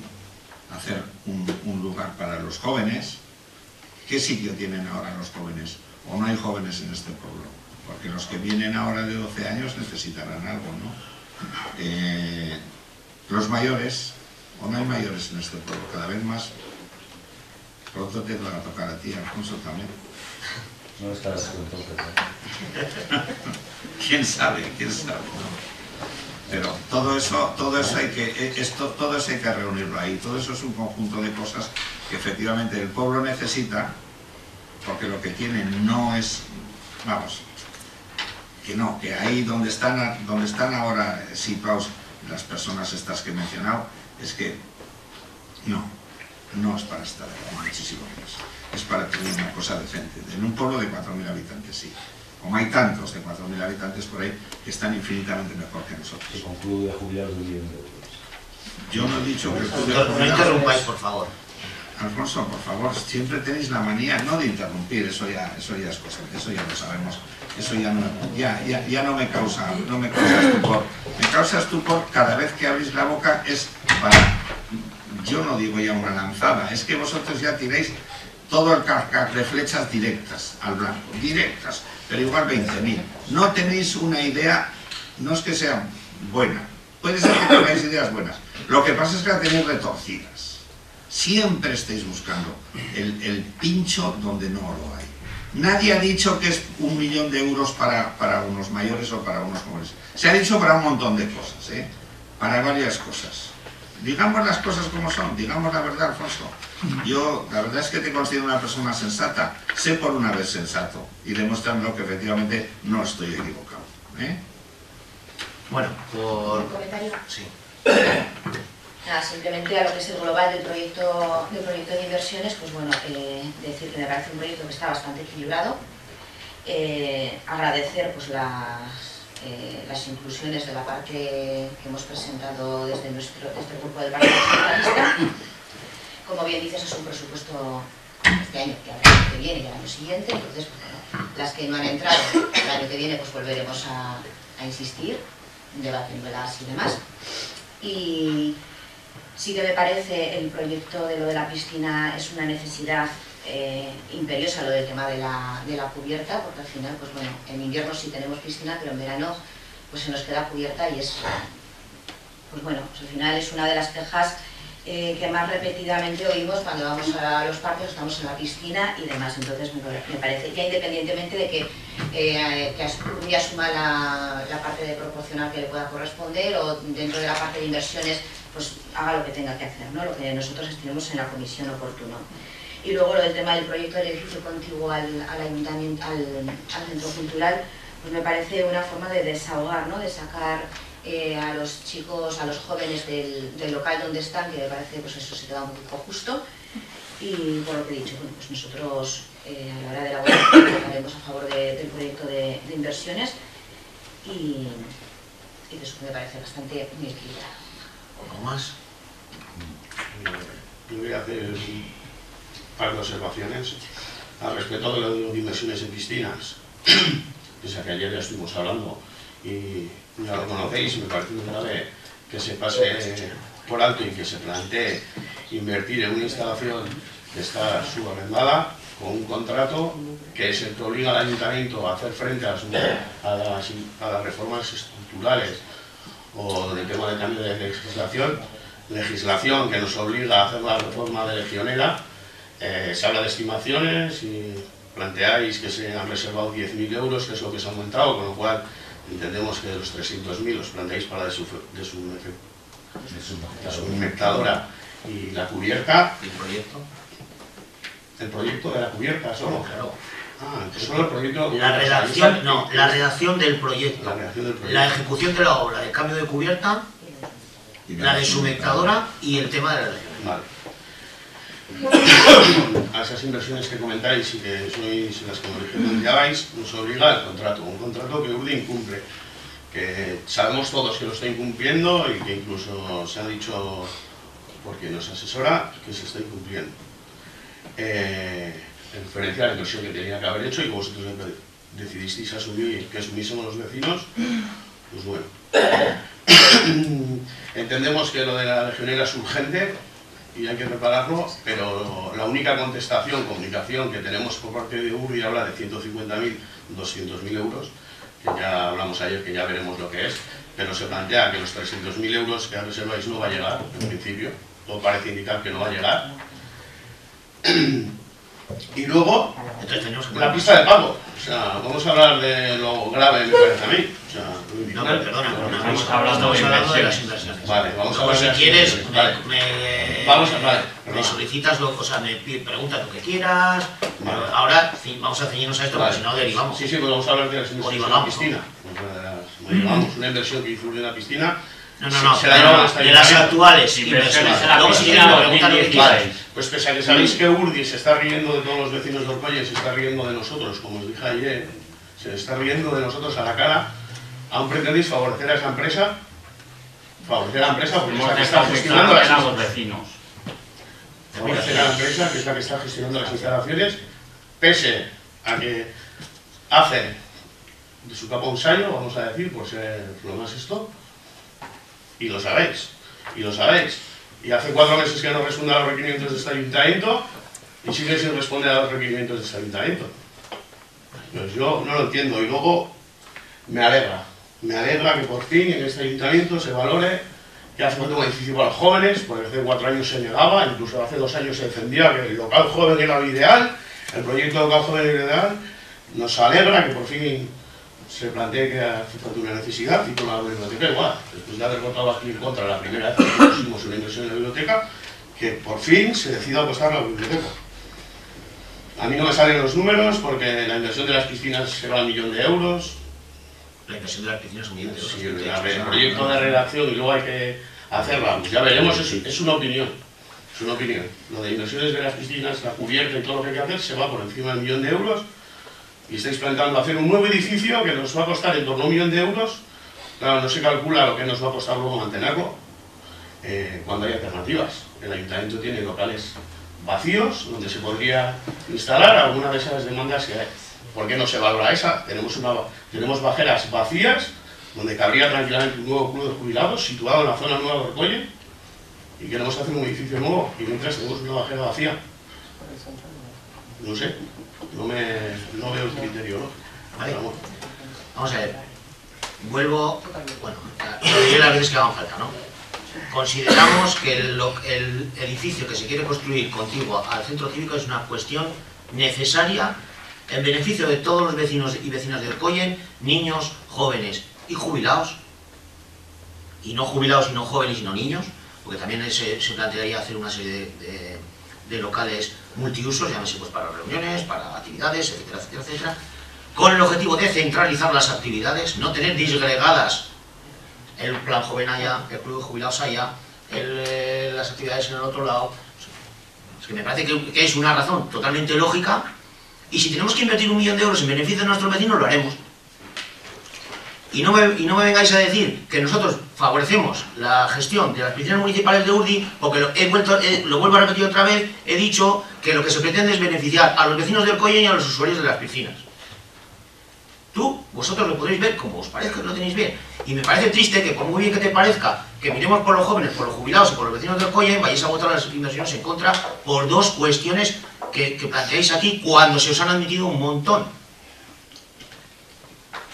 un lugar para los jóvenes. ¿Qué sitio tienen ahora los jóvenes? ¿O no hay jóvenes en este pueblo? Porque los que vienen ahora de 12 años necesitarán algo, ¿no? Los mayores, o no hay mayores en este pueblo, cada vez más. Pronto te va a tocar a ti, Alfonso, también. No estarás tú entonces, ¿eh? ¿Quién sabe, no? Pero todo eso hay que reunirlo ahí. Todo eso es un conjunto de cosas que efectivamente el pueblo necesita, porque lo que tiene no es, vamos, que ahí donde están ahora situados las personas estas que he mencionado, es que no es para estar ahí, muchísimo menos. Es para tener una cosa decente. En un pueblo de 4.000 habitantes, sí. Como hay tantos de 4.000 habitantes por ahí que están infinitamente mejor que nosotros. Y con club de jubilados de 1 millón de euros. Yo no he dicho que el club de jubilados... No interrumpáis, por favor. Alfonso, por favor, siempre tenéis la manía no de interrumpir, eso ya es cosa, eso ya lo sabemos, eso ya no me causa estupor. Me causa estupor cada vez que abrís la boca, es para, yo no digo ya una lanzada, es que vosotros ya tiráis todo el carcaj de flechas directas al blanco, directas, pero igual 20.000. No tenéis una idea, no es que sea buena, puede ser que tengáis ideas buenas, lo que pasa es que la tenéis retorcidas. Siempre estáis buscando el pincho donde no lo hay. Nadie ha dicho que es 1 millón de euros para unos mayores o para unos jóvenes. Se ha dicho para un montón de cosas, ¿eh? Para varias cosas. Digamos las cosas como son, digamos la verdad, Alfonso. Yo, la verdad es que te considero una persona sensata. Sé por una vez sensato y demuéstramelo que efectivamente no estoy equivocado, ¿eh? Bueno, ¿Un comentario? Sí. Nada, simplemente a lo que es el global del proyecto de inversiones, pues bueno, decir que me parece un proyecto que está bastante equilibrado. Agradecer pues las inclusiones de la parte que hemos presentado desde el grupo del Partido Socialista. Como bien dices, es un presupuesto este año, que el año que viene y el año siguiente, entonces pues, bueno, las que no han entrado el año que viene pues volveremos a insistir, debatiéndolas y demás. Y sí que me parece el proyecto de lo de la piscina es una necesidad imperiosa, lo del tema de la cubierta, porque al final, pues bueno, en invierno sí tenemos piscina, pero en verano pues se nos queda cubierta y es, pues bueno, pues al final es una de las quejas que más repetidamente oímos cuando vamos a los parques, estamos en la piscina y demás. Entonces me parece, ya independientemente de que asuma la parte de proporcional que le pueda corresponder o dentro de la parte de inversiones, pues haga lo que tenga que hacer, ¿no? Lo que nosotros estimemos en la comisión oportuno. Y luego lo del tema del proyecto del edificio contiguo al ayuntamiento, al centro cultural, pues me parece una forma de desahogar, ¿no? De sacar a los chicos, a los jóvenes del local donde están, que me parece pues eso se queda un poco justo. Y por lo que he dicho, bueno, pues nosotros a la hora de elaborar votaremos a favor del proyecto de inversiones y eso me parece bastante muy equilibrado. ¿Algo más? Yo voy a hacer un par de observaciones al respecto de lo de inversiones en piscinas. Pese a que ayer ya estuvimos hablando y ya lo conocéis, me parece muy grave que se pase por alto y que se plantee invertir en una instalación que está subarrendada con un contrato que es el que obliga al ayuntamiento a hacer frente a las reformas estructurales o del tema de cambio de legislación que nos obliga a hacer la reforma de Legionera. Se habla de estimaciones y planteáis que se han reservado 10.000 euros, que es lo que se ha aumentado, con lo cual entendemos que los 300.000 los planteáis para deshumectadora y la cubierta. ¿El proyecto de la cubierta solo? Claro. Ah, solo el proyecto. La redacción, no, la redacción del proyecto. La redacción del proyecto. La ejecución de la obra, el cambio de cubierta, la deshumectadora y el tema de la región. Vale. A esas inversiones que comentáis y que sois las que planteabais, nos obliga el contrato. Un contrato que URDI incumple, que sabemos todos que lo está incumpliendo y que incluso se ha dicho, porque nos asesora, que se está incumpliendo. En referencia a la inversión que tenía que haber hecho y que vosotros decidisteis asumir, que asumiésemos los vecinos, pues bueno. Entendemos que lo de la legionera es urgente y hay que prepararlo, pero la única comunicación que tenemos por parte de URDI habla de 150.000, 200.000 euros, que ya hablamos ayer, que ya veremos lo que es, pero se plantea que los 300.000 euros que reserváis no va a llegar, en principio, todo parece indicar que no va a llegar. Y luego, la pista de pago. O sea, vamos a hablar de lo grave, me parece a mí. O sea, no, pero perdona, estamos hablando de las inversiones. Vale, vamos a hablar de las inversiones. Si quieres, vale. me solicitas, o sea, me preguntas lo que quieras. Vale. Ahora vamos a ceñirnos a esto, porque si no derivamos. Sí, pues vamos a hablar de las inversiones de la piscina. Vamos, una inversión que influye en la piscina. No, de las actuales inversiones. Luego si quieres me preguntas lo que quieras. Pues pese a que sabéis que URDI se está riendo de todos los vecinos de Orcolle, se está riendo de nosotros, como os dije ayer, se está riendo de nosotros a la cara, aún pretendéis favorecer a esa empresa, porque es la que está gestionando los vecinos. Favorecer a la empresa, que es la que está gestionando las instalaciones, pese a que hace de su capa un sayo, vamos a decir, por ser lo más esto, y lo sabéis. Y hace 4 meses que no responde a los requerimientos de este ayuntamiento y sigue sin responder a los requerimientos de este ayuntamiento. Pues yo no lo entiendo y luego me alegra que por fin en este ayuntamiento se valore que hace falta un edificio para los jóvenes, porque hace 4 años se negaba, incluso hace 2 años se defendía que el local joven era lo ideal, el proyecto de local joven era lo ideal. Nos alegra que por fin se plantee que hace falta una necesidad, y con la biblioteca igual, después de haber votado aquí en contra la primera vez que pusimos una inversión en la biblioteca, que por fin se decida apostar a la biblioteca. A mí no me salen los números porque la inversión de las piscinas será 1 millón de euros. La inversión de las piscinas es 1 millón de euros. Sí, el proyecto de redacción y luego hay que hacerla, pues ya veremos, es una opinión. Es una opinión. Lo de inversiones de las piscinas, la cubierta y todo lo que hay que hacer se va por encima del 1 millón de euros. Y estáis planteando hacer un nuevo edificio que nos va a costar en torno a 1 millón de euros. Claro, no se calcula lo que nos va a costar luego mantenerlo cuando hay alternativas. El ayuntamiento tiene locales vacíos donde se podría instalar alguna de esas demandas que hay. ¿Por qué no se valora esa? Tenemos bajeras vacías donde cabría tranquilamente un nuevo club de jubilados situado en la zona nueva de Orcolle y queremos hacer un edificio nuevo y mientras tenemos una bajera vacía. No sé. No veo el criterio, ¿no? Vale. Vamos a ver. Vuelvo. Bueno, las veces que hagan falta, ¿no? Consideramos que el edificio que se quiere construir contiguo al centro cívico es una cuestión necesaria en beneficio de todos los vecinos y vecinas de Orcolle, niños, jóvenes y jubilados. Y no jubilados, y no jóvenes, y no niños, porque también se plantearía hacer una serie de locales multiusos, llámese pues para reuniones, para actividades, etcétera, etcétera, etcétera, con el objetivo de centralizar las actividades, no tener disgregadas el plan joven allá, el club de jubilados allá, las actividades en el otro lado. Es que me parece que es una razón totalmente lógica, y si tenemos que invertir 1 millón de euros en beneficio de nuestros vecinos, lo haremos. Y no me vengáis a decir que nosotros favorecemos la gestión de las piscinas municipales de URDI, porque lo vuelvo a repetir otra vez, he dicho que lo que se pretende es beneficiar a los vecinos de Orcolle y a los usuarios de las piscinas. Vosotros lo podréis ver como os parezca que lo tenéis bien. Y me parece triste que, por muy bien que te parezca, que miremos por los jóvenes, por los jubilados y por los vecinos de Orcolle, vayáis a votar las inversiones en contra por 2 cuestiones que planteáis aquí cuando se os han admitido un montón.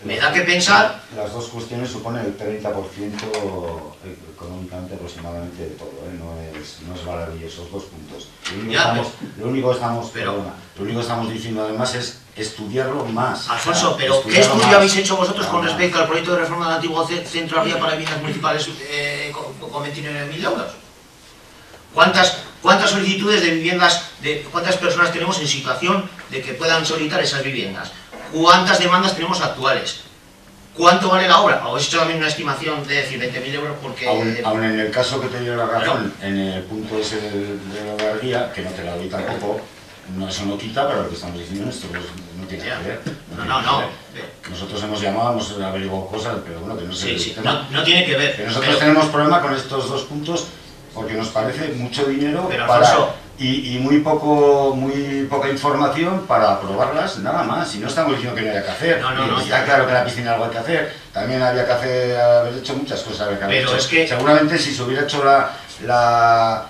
me da que pensar. Las dos cuestiones suponen el 30% económicamente aproximadamente de todo, ¿eh? No es baladí esos 2 puntos. Lo único que estamos diciendo además es estudiarlo más. Alfonso, pero ¿qué estudio habéis hecho vosotros con respecto al proyecto de reforma del antiguo centro Arría para viviendas municipales con 29.000 euros? ¿Cuántas solicitudes de viviendas, cuántas personas tenemos en situación de que puedan solicitar esas viviendas? ¿Cuántas demandas tenemos actuales? ¿Cuánto vale la obra? ¿Habéis hecho también una estimación de decir 20.000 euros? Porque... Aún en el caso que te dio la razón, en el punto ese de la guardia, que no te la doy tampoco, eso no quita, pero lo que estamos diciendo esto no tiene que ver. No. Nosotros hemos llamado, hemos averiguado cosas, pero bueno, que no sé. Sí, no tiene que ver. Que nosotros tenemos problema con estos 2 puntos porque nos parece mucho dinero y muy poca información para aprobarlas, nada más. Y no estamos diciendo que no haya que hacer. Está claro que en la piscina algo hay que hacer. También había que haber hecho muchas cosas. Pero es que... Seguramente si se hubiera hecho la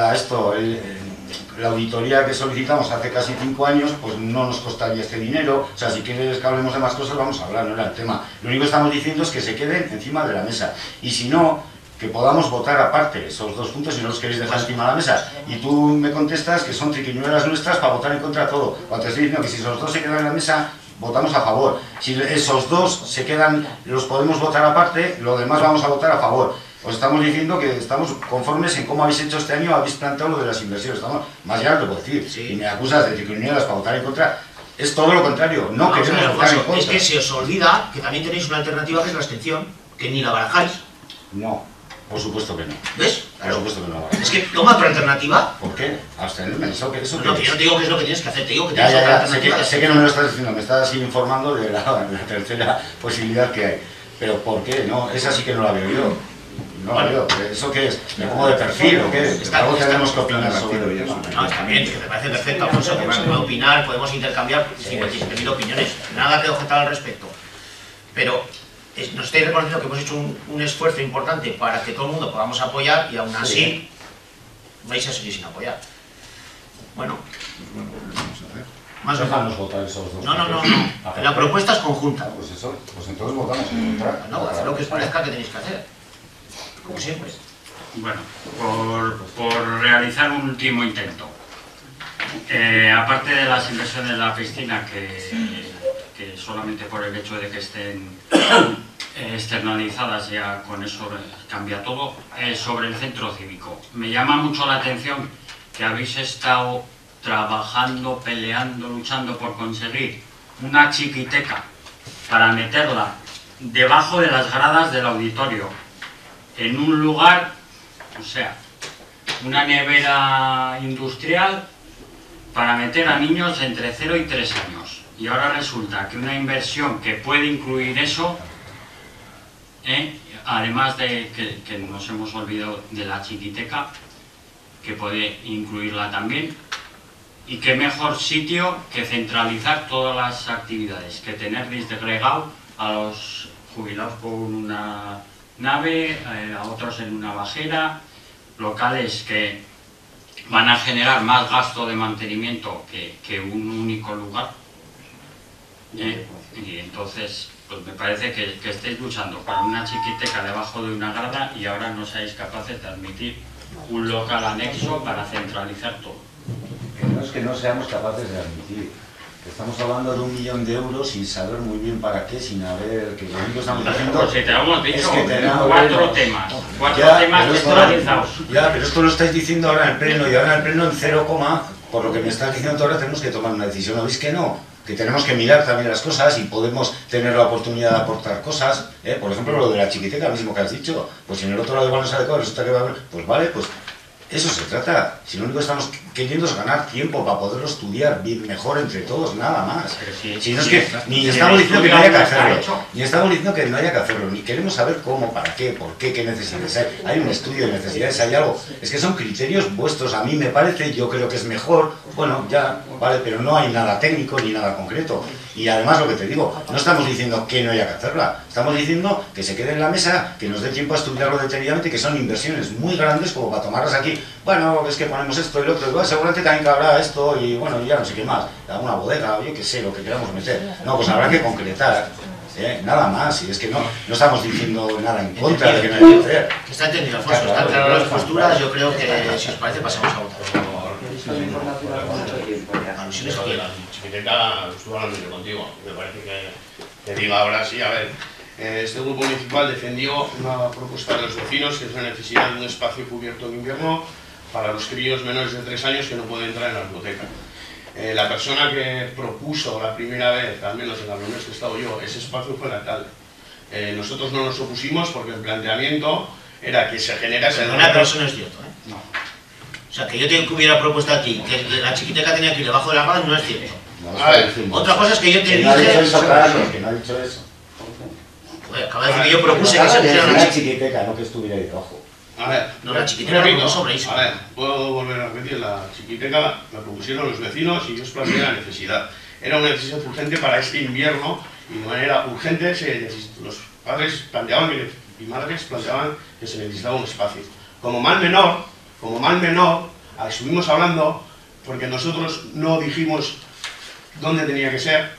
auditoría que solicitamos hace casi 5 años, pues no nos costaría este dinero. O sea, si quieres que hablemos de más cosas, vamos a hablar, no era el tema. Lo único que estamos diciendo es que se queden encima de la mesa. Y si no, que podamos votar aparte esos 2 puntos si no los queréis dejar encima de la mesa. Y tú me contestas que son triquiñuelas nuestras para votar en contra de todo. Cuando te estoy diciendo que si esos 2 se quedan en la mesa, votamos a favor. Si esos 2 se quedan, los podemos votar aparte, lo demás vamos a votar a favor. Os estamos diciendo que estamos conformes en cómo habéis hecho este año, habéis planteado lo de las inversiones. Estamos más allá, te puedo decir. Sí. Y me acusas de triquiñuelas para votar en contra. Es todo lo contrario, no queremos votar en contra. Es que se os olvida que también tenéis una alternativa que es la abstención, que ni la barajáis. No. Por supuesto que no. ¿Ves? Por supuesto que no. Es que toma otra alternativa. ¿Por qué? Abstenerme. ¿Eso qué No, que yo no te digo que es lo que tienes que hacer, te digo que ya, tienes otra alternativa. Sé que no me lo estás diciendo, me estás informando de la tercera posibilidad que hay. Pero ¿por qué? No, esa sí que no la veo yo. No la veo. ¿Eso qué es? ¿Me pongo de perfil o qué? Algo tenemos que opinar sobre eso. No, está bien, que me parece perfecto, Alfonso, que se puede opinar, podemos intercambiar 57.000 opiniones. Nada que objetar al respecto. Pero... nos estáis reconociendo que hemos hecho un esfuerzo importante para que todo el mundo podamos apoyar y aún así vais a seguir sin apoyar. Bueno, más dejamos votar esos 2. No. La propuesta es conjunta. Pues eso, pues entonces votamos en contra. No, haced lo que os parezca que tenéis que hacer. Como siempre. Bueno, por realizar un último intento. Aparte de las inversiones de la piscina, que solamente por el hecho de que estén externalizadas ya con eso cambia todo, sobre el centro cívico. Me llama mucho la atención que habéis estado trabajando, peleando, luchando por conseguir una chiquiteca para meterla debajo de las gradas del auditorio, en un lugar, o sea, una nevera industrial para meter a niños entre 0 y 3 años. Y ahora resulta que una inversión que puede incluir eso, además de que nos hemos olvidado de la chiquiteca, que puede incluirla también, y qué mejor sitio que centralizar todas las actividades, que tener disgregado a los jubilados por una nave, a otros en una bajera, locales que van a generar más gasto de mantenimiento que un único lugar. Y entonces pues me parece que estáis luchando para una chiquiteca debajo de una grada y ahora no seáis capaces de admitir un local anexo para centralizar todo. No es que no seamos capaces de admitir, que estamos hablando de 1 millón de euros sin saber muy bien para qué, sin haber, que lo único que estamos haciendo pues si te hemos dicho es que tenemos 4 temas centralizados. Ya, pero esto lo estáis diciendo ahora en el pleno, y ahora en el pleno en 0, por lo que me estás diciendo ahora tenemos que tomar una decisión, ¿no veis que no? Que tenemos que mirar también las cosas y podemos tener la oportunidad de aportar cosas, por ejemplo lo de la chiquiteca mismo que has dicho, pues si en el otro lado igual no se adecuado, resulta que va a haber, pues vale, pues eso se trata. Si lo único que estamos queriendo es ganar tiempo para poderlo estudiar bien, mejor entre todos, nada más. Si no es que ni estamos diciendo que no haya que hacerlo, ni estamos diciendo que no haya que hacerlo, ni queremos saber cómo, para qué, por qué, qué necesidades hay. Hay un estudio de necesidades, hay algo. Es que son criterios vuestros, a mí me parece, yo creo que es mejor, bueno, ya, vale, pero no hay nada técnico ni nada concreto. Y además lo que te digo, no estamos diciendo que no haya que hacerla, estamos diciendo que se quede en la mesa, que nos dé tiempo a estudiarlo detenidamente, que son inversiones muy grandes como para tomarlas aquí. Bueno, es que ponemos esto y lo otro, igual seguramente también cabrá esto y bueno, ya no sé qué más, alguna bodega, yo qué sé, lo que queramos meter. No, pues habrá que concretar. Nada más, y es que no estamos diciendo nada en contra de que no hay que hacer. Está entendido, Alfonso, están claras las posturas, yo creo que si os parece pasamos a votar. Alusiones Pero de la chiquiteca estuve hablando yo contigo, me parece que diga ahora sí, a ver. Este grupo municipal defendió una propuesta de los vecinos que es la necesidad de un espacio cubierto en invierno para los críos menores de 3 años que no pueden entrar en la biblioteca. La persona que propuso la primera vez, al menos en las reuniones que he estado yo, ese espacio fue el alcalde. Nosotros no nos opusimos porque el planteamiento era que se generase... Perdona, pero eso no es cierto, ¿eh? No. O sea, que yo te hubiera propuesto a ti que la chiquiteca tenía que ir debajo de la grada no es cierto. A ver, otra cosa es que yo te dije... dije... No ha dicho eso, Carlos, que no ha dicho eso. Pues acaba de decir que yo propuse que se pusiera una chiquiteca, no que estuviera ahí debajo. A ver, no, la chiquiteca no sobre eso. A ver, puedo volver a repetir, la chiquiteca la propusieron los vecinos y yo os planteé la necesidad. Era una necesidad urgente para este invierno y de manera urgente los padres planteaban y madres planteaban que se necesitaba un espacio. Como mal menor, estuvimos hablando porque nosotros no dijimos dónde tenía que ser.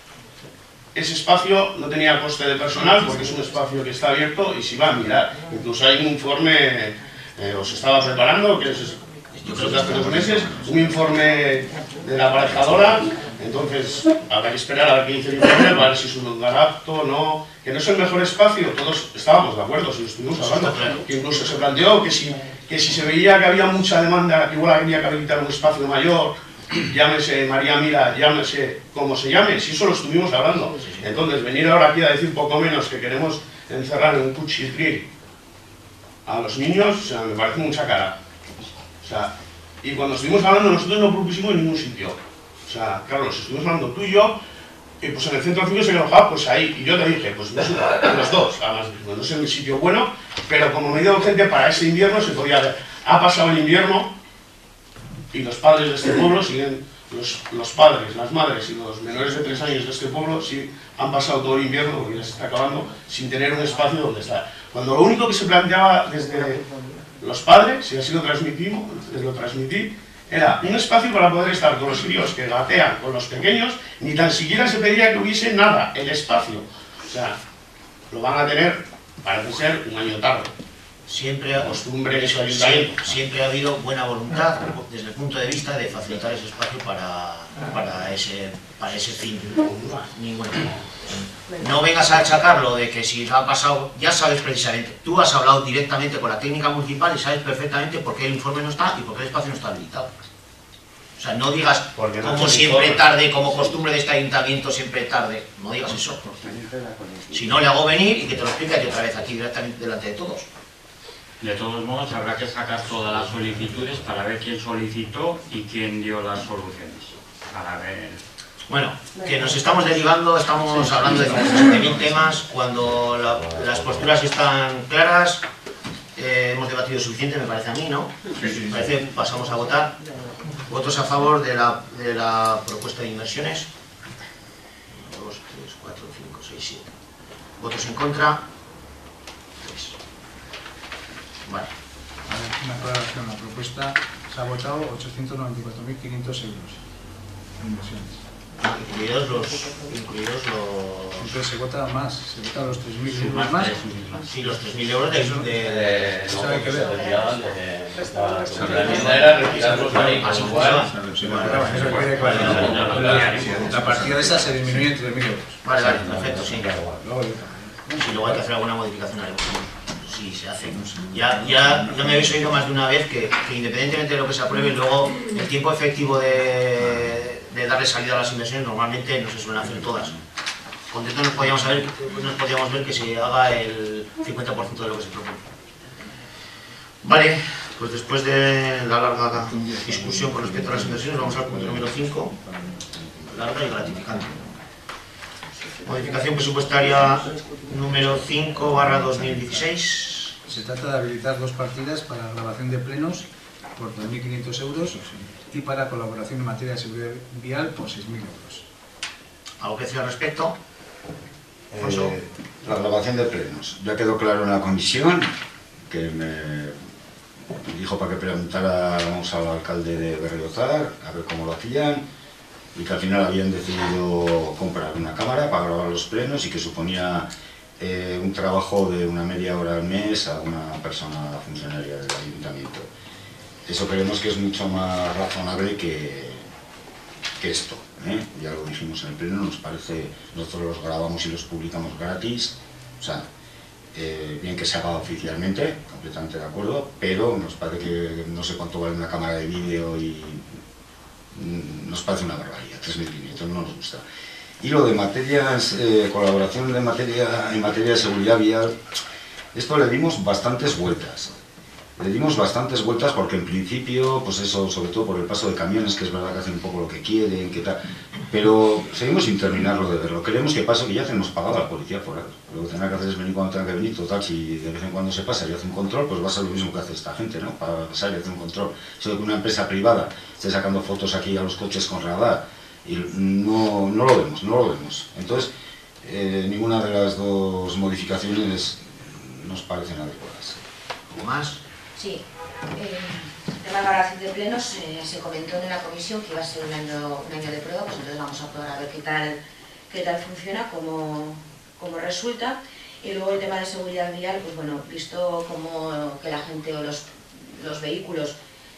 Ese espacio no tenía coste de personal porque es un espacio que está abierto y se va a mirar. Incluso hay un informe, os estaba preparando, que es hace 2 meses, un informe de la aparejadora, entonces habrá que esperar a ver qué dice el informe para ver si es un lugar apto o no, que no es el mejor espacio, todos estábamos de acuerdo, si lo estuvimos hablando, que incluso se planteó que si se veía que había mucha demanda, que igual habría que habilitar un espacio mayor, llámese María Mira, llámese como se llame, si eso lo estuvimos hablando. Entonces, venir ahora aquí a decir poco menos que queremos encerrar en un cuchitril a los niños, o sea, me parece mucha cara. O sea, y cuando estuvimos hablando, nosotros no propusimos en ningún sitio. O sea, Carlos, estuvimos hablando tú y yo, y pues en el centro cívico se quedó, pues ahí, y yo te dije, pues no sé, los dos, además, pues no sé en el sitio bueno, pero como medida urgente para ese invierno se podía ver. Ha pasado el invierno, y los padres de este pueblo siguen, los padres, las madres y los menores de 3 años de este pueblo sí han pasado todo el invierno, porque ya se está acabando, sin tener un espacio donde estar. Cuando lo único que se planteaba desde los padres, y así lo transmití, era un espacio para poder estar con los críos que gatean con los pequeños, ni tan siquiera se pedía que hubiese nada, el espacio. O sea, lo van a tener, parece ser, un año tarde. Siempre ha habido buena voluntad desde el punto de vista de facilitar ese espacio para ese fin. No vengas a achacarlo de que si ha pasado, ya sabes precisamente, tú has hablado directamente con la técnica municipal y sabes perfectamente por qué el informe no está y por qué el espacio no está habilitado. O sea, no digas como siempre tarde, como costumbre de este ayuntamiento siempre tarde, no digas eso. Si no, le hago venir y que te lo explique yo otra vez aquí directamente delante de todos. De todos modos, habrá que sacar todas las solicitudes para ver quién solicitó y quién dio las soluciones. Para ver... Bueno, que nos estamos derivando, estamos hablando de 50.000 temas, cuando las posturas están claras, hemos debatido suficiente, me parece a mí, ¿no? Me parece que pasamos a votar. ¿Votos a favor de la propuesta de inversiones? 1, 2, 3, 4, 5, 6, 7. ¿Votos en contra? Vale. A ver, una aclaración, la propuesta se ha votado 894.500 euros en inversiones. Incluidos los... Entonces se vota más, se vota los 3.000 euros más. Sí, los 3.000 euros de... Eso hay que ver. La enmienda era retirar los manicos. La partida de esa se disminuye en 3.000 euros. Vale, perfecto, sí. Si luego hay que hacer alguna modificación, haremos. Sí, se hace. Ya me habéis oído más de una vez que independientemente de lo que se apruebe, luego el tiempo efectivo de darle salida a las inversiones normalmente no se suelen hacer todas. Contento nos podíamos ver que se haga el 50% de lo que se propone. Vale, pues después de la larga discusión con respecto a las inversiones, vamos al punto número 5, larga y gratificante. Modificación presupuestaria número 5/2016. Se trata de habilitar 2 partidas para la grabación de plenos por 2.500 euros y para colaboración en materia de seguridad vial por 6.000 euros. ¿Algo que decir al respecto? La grabación de plenos. Ya quedó claro en la comisión que me dijo para que preguntáramos al alcalde de Berriozar a ver cómo lo hacían. y que al final habían decidido comprar una cámara para grabar los plenos y que suponía un trabajo de una media hora al mes a una persona funcionaria del ayuntamiento. Eso creemos que es mucho más razonable que esto, ¿eh? Ya lo dijimos en el pleno, nos parece, nosotros los grabamos y los publicamos gratis, o sea, bien que se haga oficialmente, completamente de acuerdo, pero nos parece que no sé cuánto vale una cámara de vídeo y nos parece una barbaridad, 3.500, no nos gusta. Y lo de materias, colaboración en materia de seguridad vial, esto le dimos bastantes vueltas. Porque en principio, pues eso, sobre todo por el paso de camiones, que es verdad que hacen un poco lo que quieren, que tal, pero seguimos sin terminarlo de verlo. Queremos que pase, que ya tenemos pagado a la policía foral. Lo que tendrá que hacer es venir cuando tenga que venir, total, si de vez en cuando se pasa y hace un control, pues va a ser lo mismo que hace esta gente, ¿no? Para pasar y hacer un control. Eso de que una empresa privada esté sacando fotos aquí a los coches con radar, y no lo vemos. Entonces, ninguna de las dos modificaciones nos parecen adecuadas. ¿Algo más? Sí, el tema de la valoración de plenos se comentó en la comisión que iba a ser un año de prueba, pues entonces vamos a probar a ver qué tal funciona, cómo resulta. Y luego el tema de seguridad vial, pues bueno, visto como que la gente o los vehículos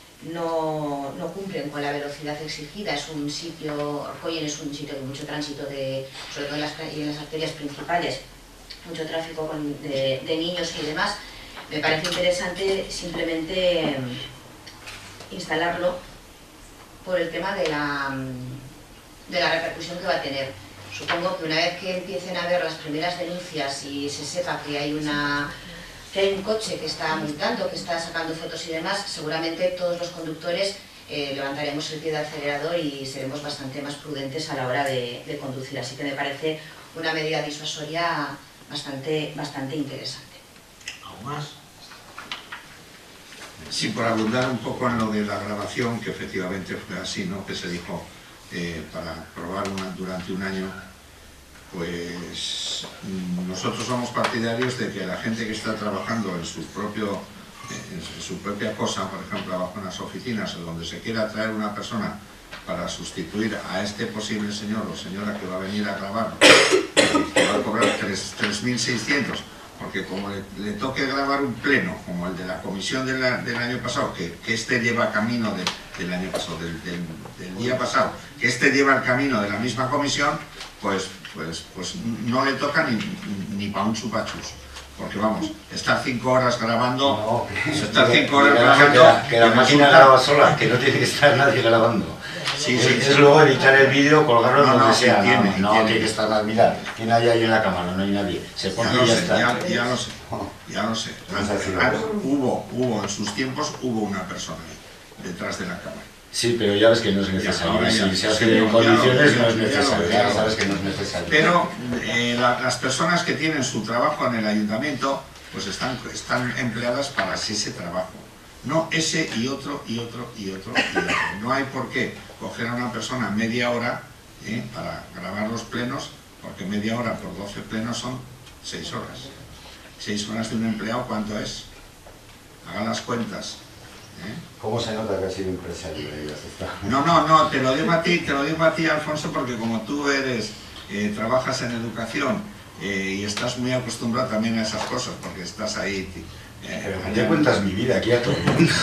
no cumplen con la velocidad exigida, es un sitio, Orcoyen es un sitio de mucho tránsito, sobre todo en las arterias principales, mucho tráfico de niños y demás. Me parece interesante simplemente instalarlo por el tema de la repercusión que va a tener. Supongo que una vez que empiecen a ver las primeras denuncias y se sepa que hay un coche que está multando, que está sacando fotos y demás, seguramente todos los conductores levantaremos el pie del acelerador y seremos bastante más prudentes a la hora de conducir. Así que me parece una medida disuasoria bastante interesante. ¿Algo más? Sí, por abundar un poco en lo de la grabación, que efectivamente fue así, ¿no? Que se dijo para probar durante un año, pues nosotros somos partidarios de que la gente que está trabajando en su propia cosa, por ejemplo, abajo en las oficinas, o donde se quiera traer una persona para sustituir a este posible señor o señora que va a venir a grabar, que va a cobrar 3.600, porque como le toque grabar un pleno, como el de la comisión del año pasado, que este lleva camino del año pasado, del día pasado, que este lleva el camino de la misma comisión, pues no le toca ni para un chupachus. Porque vamos, estar 5 horas grabando, que la máquina graba sola, que no tiene que estar nadie grabando. Sí, es luego editar el vídeo, colgarlo en donde sea. Tiene que estar nada. Mira, ¿quién hay ahí en la cámara? No hay nadie. Se pone y ya está. Ya lo sé. Hubo en sus tiempos, hubo una persona detrás de la cámara. Sí, pero ya ves que no es necesario. Si se hace en condiciones no es necesario. Ya sabes que no es necesario. Pero las personas que tienen su trabajo en el ayuntamiento, pues están empleadas para ese trabajo. No ese y otro. No hay por qué coger a una persona media hora para grabar los plenos, porque media hora por 12 plenos son 6 horas. 6 horas de un empleado, ¿cuánto es? Hagan las cuentas. ¿Cómo se nota que has sido empresario? No, te lo digo a ti, Alfonso, porque como tú trabajas en educación y estás muy acostumbrado también a esas cosas, porque estás ahí... Pero te cuentas mi vida aquí a todo el mundo.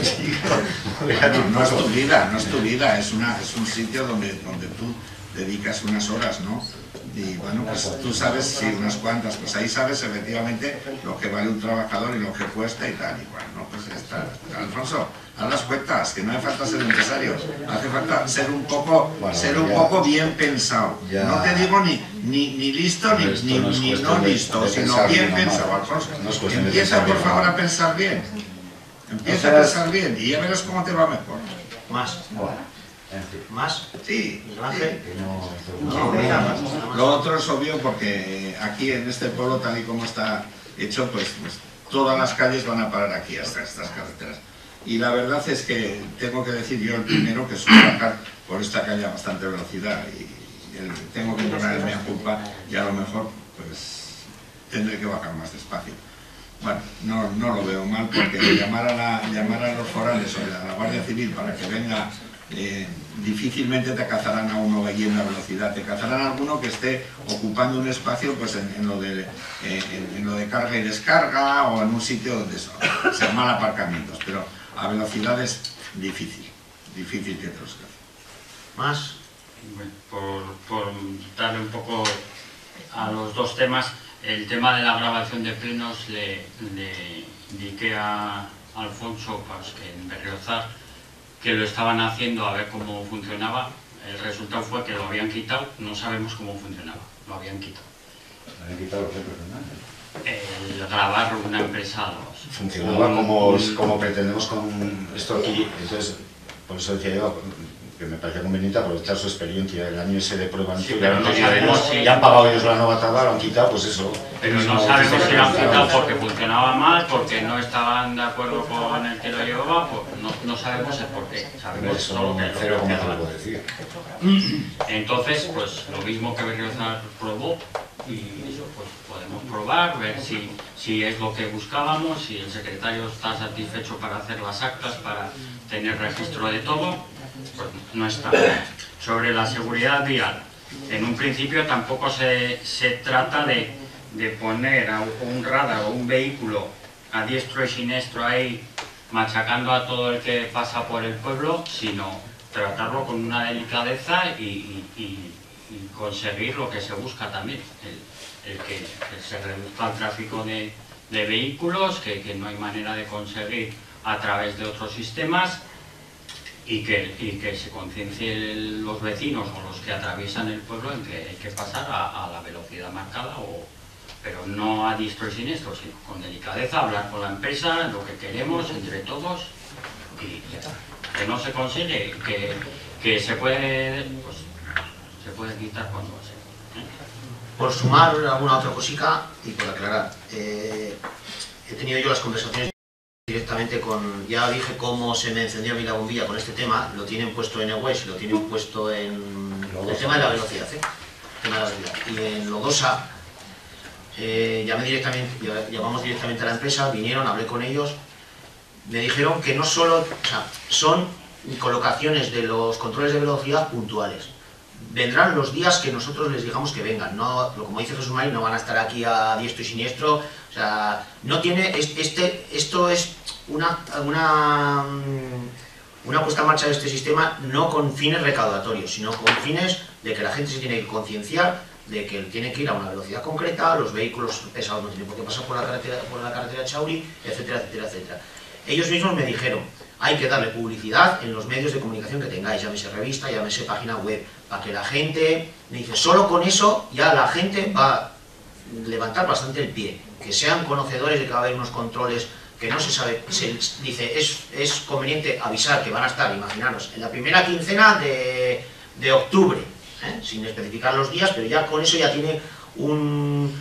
No es tu vida, es un sitio donde tú dedicas unas horas, ¿no? Y bueno, pues tú sabes, sí, unas cuantas, pues ahí sabes efectivamente lo que vale un trabajador y lo que cuesta y tal, igual, ¿no? Pues está. Alfonso, haz las cuentas, que no hace falta ser empresario, hace falta ser un poco bien pensado. Ya. No te digo ni listo ni no listo, sino bien pensado, Alfonso. Empieza por favor a pensar bien. Empieza a pensar bien y ya verás cómo te va mejor. Más. ¿Más? Sí. No, lo otro es obvio porque aquí en este pueblo, tal y como está hecho, pues todas las calles van a parar aquí, hasta estas carreteras. Y la verdad es que tengo que decir yo el primero que suelo bajar por esta calle a bastante velocidad y tengo que poner en mi culpa y a lo mejor pues tendré que bajar más despacio. Bueno, no lo veo mal porque llamar a los forales o a la Guardia Civil para que venga difícilmente te cazarán a uno allí en la velocidad, te cazarán a alguno que esté ocupando un espacio pues en lo de carga y descarga, o en un sitio donde se mal aparcamientos, pero a velocidad es difícil que te los cace. ¿Más? Por darle un poco a los dos temas, el tema de la grabación de plenos le indiqué a Alfonso, pues, que en Berriozar, que lo estaban haciendo a ver cómo funcionaba. El resultado fue que lo habían quitado, no sabemos cómo funcionaba, lo habían quitado. ¿Lo habían quitado los personales? El grabar una empresa... Funcionaba como pretendemos con esto aquí, entonces, por eso decía yo que me parecía conveniente aprovechar su experiencia, el año ese de prueba, sí, pero no sabemos si... ya han pagado ellos la novatada, lo han quitado, pues eso. Pero no sabemos si lo han quitado porque funcionaba mal, porque no estaban de acuerdo con el que lo llevaba, pues no sabemos el por qué, sabemos eso, solo que cero, lo como te lo puedo decir. Entonces, pues lo mismo que Berriozar probó, y eso pues podemos probar, ver si es lo que buscábamos, si el secretario está satisfecho para hacer las actas, para tener registro de todo, pues no está. Sobre la seguridad vial, en un principio tampoco se trata de poner a un radar o un vehículo a diestro y siniestro ahí machacando a todo el que pasa por el pueblo, sino tratarlo con una delicadeza y conseguir lo que se busca también, el que se reduzca el tráfico de vehículos, que no hay manera de conseguir a través de otros sistemas, y que se conciencien los vecinos o los que atraviesan el pueblo en que hay que pasar a la velocidad marcada, pero no a diestro y siniestro, sino con delicadeza, hablar con la empresa, lo que queremos entre todos, y que no se consigue, que se puede, pues, se puede quitar cuando va a ser. Por sumar alguna otra cosica y por aclarar, he tenido yo las conversaciones directamente con, ya dije cómo se me encendió a mí la bombilla con este tema, lo tienen puesto en EWES, lo tienen puesto en el tema de la velocidad, y en Lodosa llamamos directamente a la empresa, vinieron, hablé con ellos, me dijeron que no solo, o sea, son colocaciones de los controles de velocidad puntuales. Vendrán los días que nosotros les digamos que vengan, no, como dice Jesús María, no van a estar aquí a diestro y siniestro, o sea, no tiene, esto es una puesta en marcha de este sistema no con fines recaudatorios, sino con fines de que la gente se tiene que concienciar de que tiene que ir a una velocidad concreta, los vehículos pesados no tienen por qué pasar por la carretera Chauri, etcétera, etcétera, etcétera. Ellos mismos me dijeron, hay que darle publicidad en los medios de comunicación que tengáis, llámese revista, llámese página web, para que la gente, me dice, solo con eso ya la gente va a levantar bastante el pie, que sean conocedores de que va a haber unos controles que no se sabe, se dice, es conveniente avisar que van a estar, imaginaros, en la primera quincena de octubre, sin especificar los días, pero ya con eso ya tiene un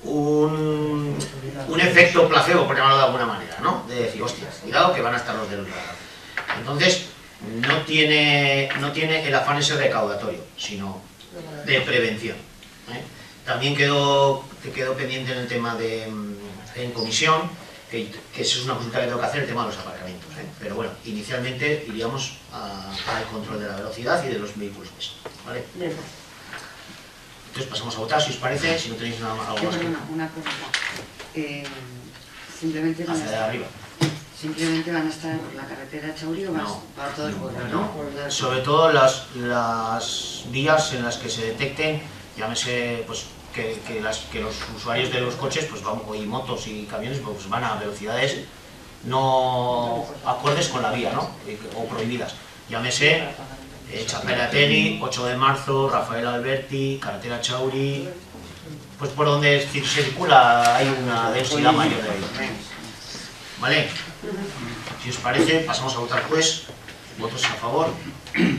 efecto placebo, por llamarlo de alguna manera, ¿no? De decir, hostia, cuidado que van a estar los del radar. Entonces, no tiene el afán ese recaudatorio, sino de prevención. También quedó pendiente en el tema en comisión, que eso es una consulta que tengo que hacer, el tema de los aparcamientos. Pero bueno, inicialmente iríamos al control de la velocidad y de los vehículos pesados, ¿vale? Entonces pasamos a votar, si os parece, si no tenéis algo más que... Una pregunta. Simplemente van a estar por la carretera Chauri o para todo el pueblo, ¿no? Sobre todo las vías en las que se detecten, llámese, pues, que los usuarios de los coches, pues, y motos y camiones, pues van a velocidades no acordes con la vía, ¿no? O prohibidas. Llámese Chapelategui, 8 de marzo, Rafael Alberti, carretera Chauri, pues por donde se circula hay una densidad mayor de vehículos. ¿Vale? Si os parece, pasamos a votar pues. Votos a favor. 1,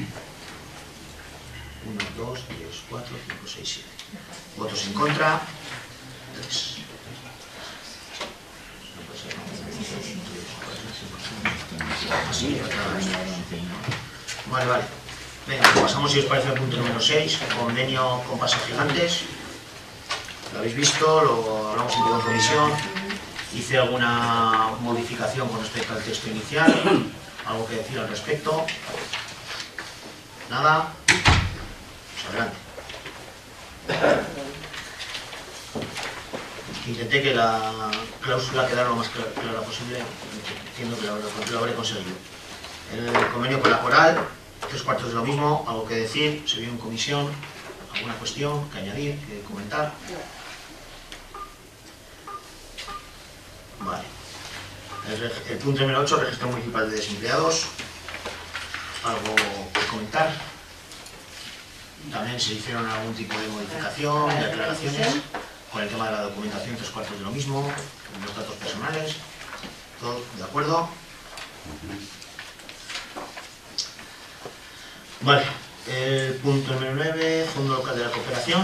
2, 3, 4, 5, 6, 7. Votos en contra. 3. Vale. Venga, pasamos, si os parece, al punto número 6, convenio con Pasos Gigantes. Lo habéis visto, lo hablamos en comisión. Hice alguna modificación con respecto al texto inicial, algo que decir al respecto. Nada. Pues adelante. Intenté que la cláusula quedara lo más clara posible. Entiendo que lo habré conseguido. El convenio con la Coral, 3/4 de lo mismo, algo que decir, se vio en comisión, alguna cuestión que añadir, que comentar. Vale. El punto número 8, registro municipal de desempleados. Algo que comentar. También se hicieron algún tipo de modificación, de aclaraciones, con el tema de la documentación, 3/4 de lo mismo, los datos personales. ¿Todo de acuerdo? Vale. El punto número 9, Fondo Local de la Cooperación.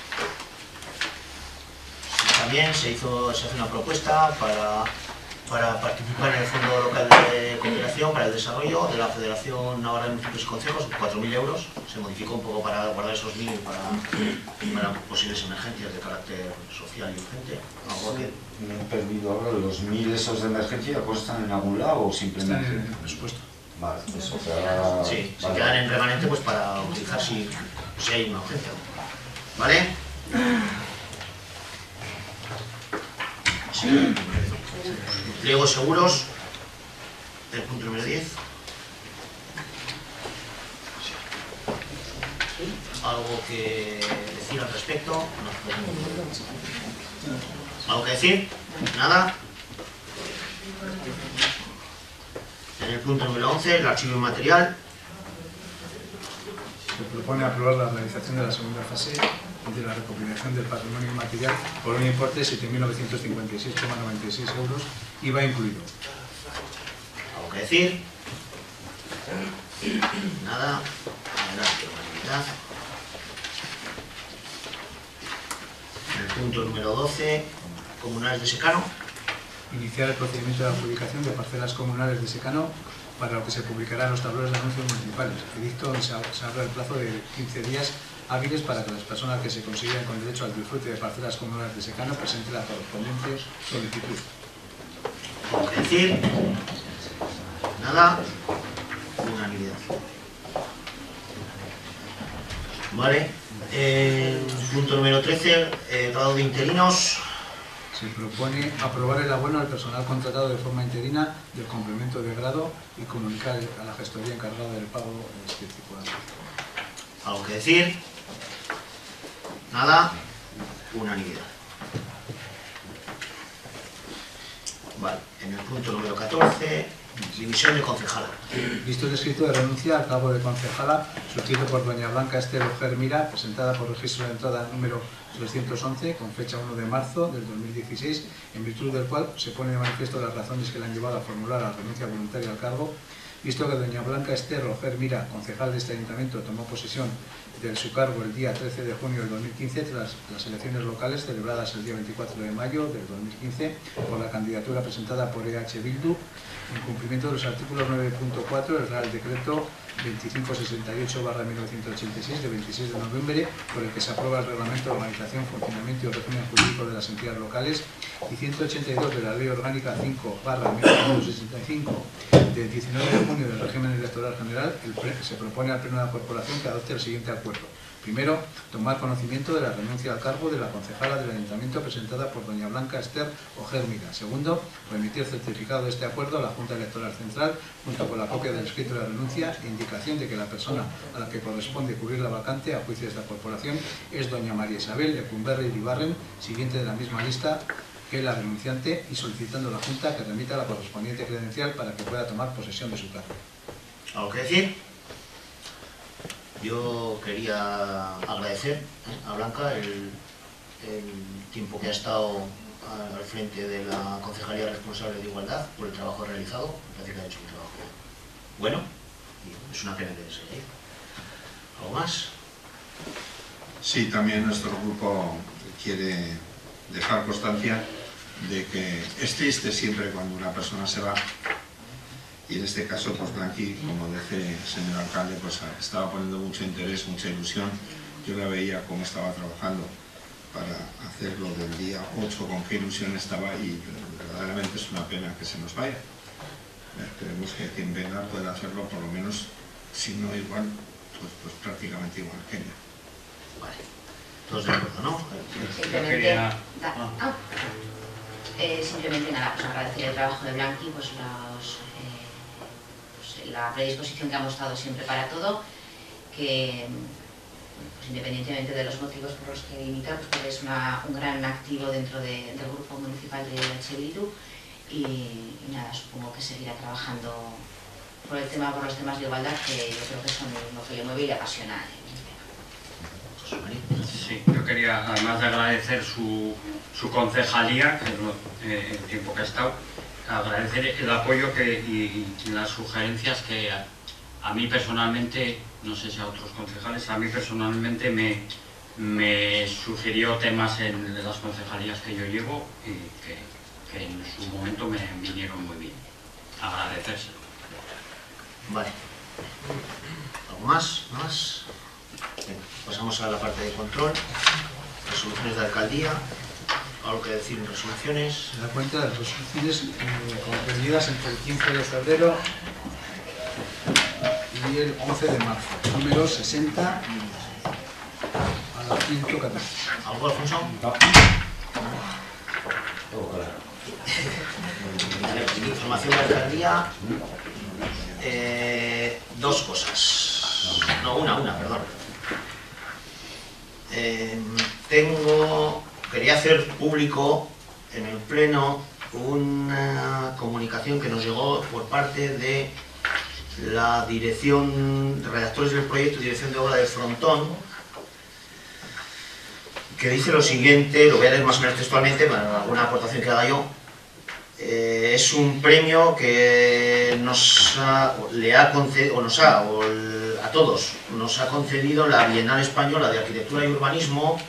También se hace una propuesta para participar en el Fondo Local de Cooperación para el Desarrollo de la Federación Navarra de Municipios y Concejos, 4.000 euros. Se modificó un poco para guardar esos 1.000 para posibles emergencias de carácter social y urgente. Me he perdido ahora, ¿los 1.000 esos de emergencia están en algún lado o simplemente...? Están en el presupuesto. Vale, eso queda... Sí, se quedan en remanente pues para utilizar si hay una urgencia. ¿Vale? Sí. Pliegos seguros, el punto número 10. ¿Algo que decir al respecto? No. ¿Algo que decir? ¿Nada? En el punto número 11, el archivo inmaterial. Se propone aprobar la realización de la segunda fase de la recopilación del patrimonio inmaterial por un importe de 7.956,96 euros, IVA incluido. ¿Algo que decir? Nada. Adelante, unanimidad. En el punto número 12, comunales de secano. Iniciar el procedimiento de adjudicación de parcelas comunales de secano para lo que se publicará en los tableros de anuncios municipales. Edicto donde se abre el plazo de 15 días hábiles para que las personas que se consideran con derecho al disfrute de parcelas comunales de secano presenten la correspondiente solicitud. ¿Algo que decir? Nada. Unanimidad. Vale. Punto número 13, grado de interinos. Se propone aprobar el abono al personal contratado de forma interina del complemento de grado y comunicar a la gestoría encargada del pago de este tipo de anuncios. ¿Algo que decir? Nada. Unanimidad. Vale. En el punto número 14, dimisión de concejala. Visto el escrito de renuncia al cargo de concejala suscrito por doña Blanca Ester Ojer Mira, presentada por registro de entrada número 311, con fecha 1 de marzo del 2016, en virtud del cual se pone de manifiesto las razones que le han llevado a formular la renuncia voluntaria al cargo, visto que doña Blanca Ester Ojer Mira, concejal de este ayuntamiento, tomó posesión de su cargo el día 13 de junio del 2015 tras las elecciones locales celebradas el día 24 de mayo del 2015 por la candidatura presentada por EH Bildu, en cumplimiento de los artículos 9.4 del Real Decreto 2568/1986 de 26 de noviembre, por el que se aprueba el Reglamento de Organización, Funcionamiento y Régimen Jurídico de las Entidades Locales, y 182 de la Ley Orgánica 5/1965 del 19 de junio del Régimen Electoral General. Se propone al Pleno de la Corporación que adopte el siguiente acuerdo. Primero, tomar conocimiento de la renuncia al cargo de la concejala del Ayuntamiento presentada por doña Blanca Ester Ojer Mira. Segundo, remitir certificado de este acuerdo a la Junta Electoral Central junto con la copia del escrito de la renuncia e indicación de que la persona a la que corresponde cubrir la vacante a juicio de esta corporación es doña María Isabel Lecumberri Iribarren, siguiente de la misma lista que la renunciante, y solicitando a la Junta que remita la correspondiente credencial para que pueda tomar posesión de su cargo. ¿Algo que decir? Yo quería agradecer a Blanca el tiempo que ha estado al frente de la Concejalía Responsable de Igualdad por el trabajo realizado. Me parece que ha hecho un trabajo bueno y es una pena que se haya ido. ¿Algo más? Sí, también nuestro grupo quiere dejar constancia de que es triste siempre cuando una persona se va. Y en este caso, pues Blanqui, como dice el señor alcalde, pues estaba poniendo mucho interés, mucha ilusión. Yo la veía cómo estaba trabajando para hacerlo del día 8, con qué ilusión estaba, y verdaderamente es una pena que se nos vaya. Esperemos que quien venga pueda hacerlo por lo menos, si no igual, pues prácticamente igual que yo. Vale. Todos de acuerdo, ¿no? Simplemente, simplemente nada, pues agradecer el trabajo de Blanqui, pues la predisposición que ha mostrado siempre para todo, que pues independientemente de los motivos por los que imita, pues es un gran activo dentro del grupo municipal de H. Bildu y nada, supongo que seguirá trabajando por los temas de igualdad, que yo creo que son lo que le mueve y le apasiona. Sí, yo quería, además de agradecer su concejalía, que es el tiempo que ha estado, agradecer el apoyo y las sugerencias que a mí personalmente, no sé si a otros concejales, a mí personalmente me sugirió temas en las concejalías que yo llevo y que en su momento me vinieron muy bien. Agradecérselo. Vale. ¿Algo más? ¿No más? Bien, pasamos a la parte de control. Resoluciones de alcaldía. ¿Algo que decir en resoluciones? Se da cuenta de las resoluciones comprendidas entre el 15 de febrero y el 11 de marzo. Número 60 a la 114. ¿Algo, Alfonso? No. Todo claro. Vale, información de alcaldía. Dos cosas. No, una, perdón. Quería hacer público en el pleno una comunicación que nos llegó por parte de la dirección, de redactores del proyecto y dirección de obra del Frontón, que dice lo siguiente, lo voy a leer más o menos textualmente, para alguna aportación que haga yo. Es un premio que a todos nos ha concedido la Bienal Española de Arquitectura y Urbanismo,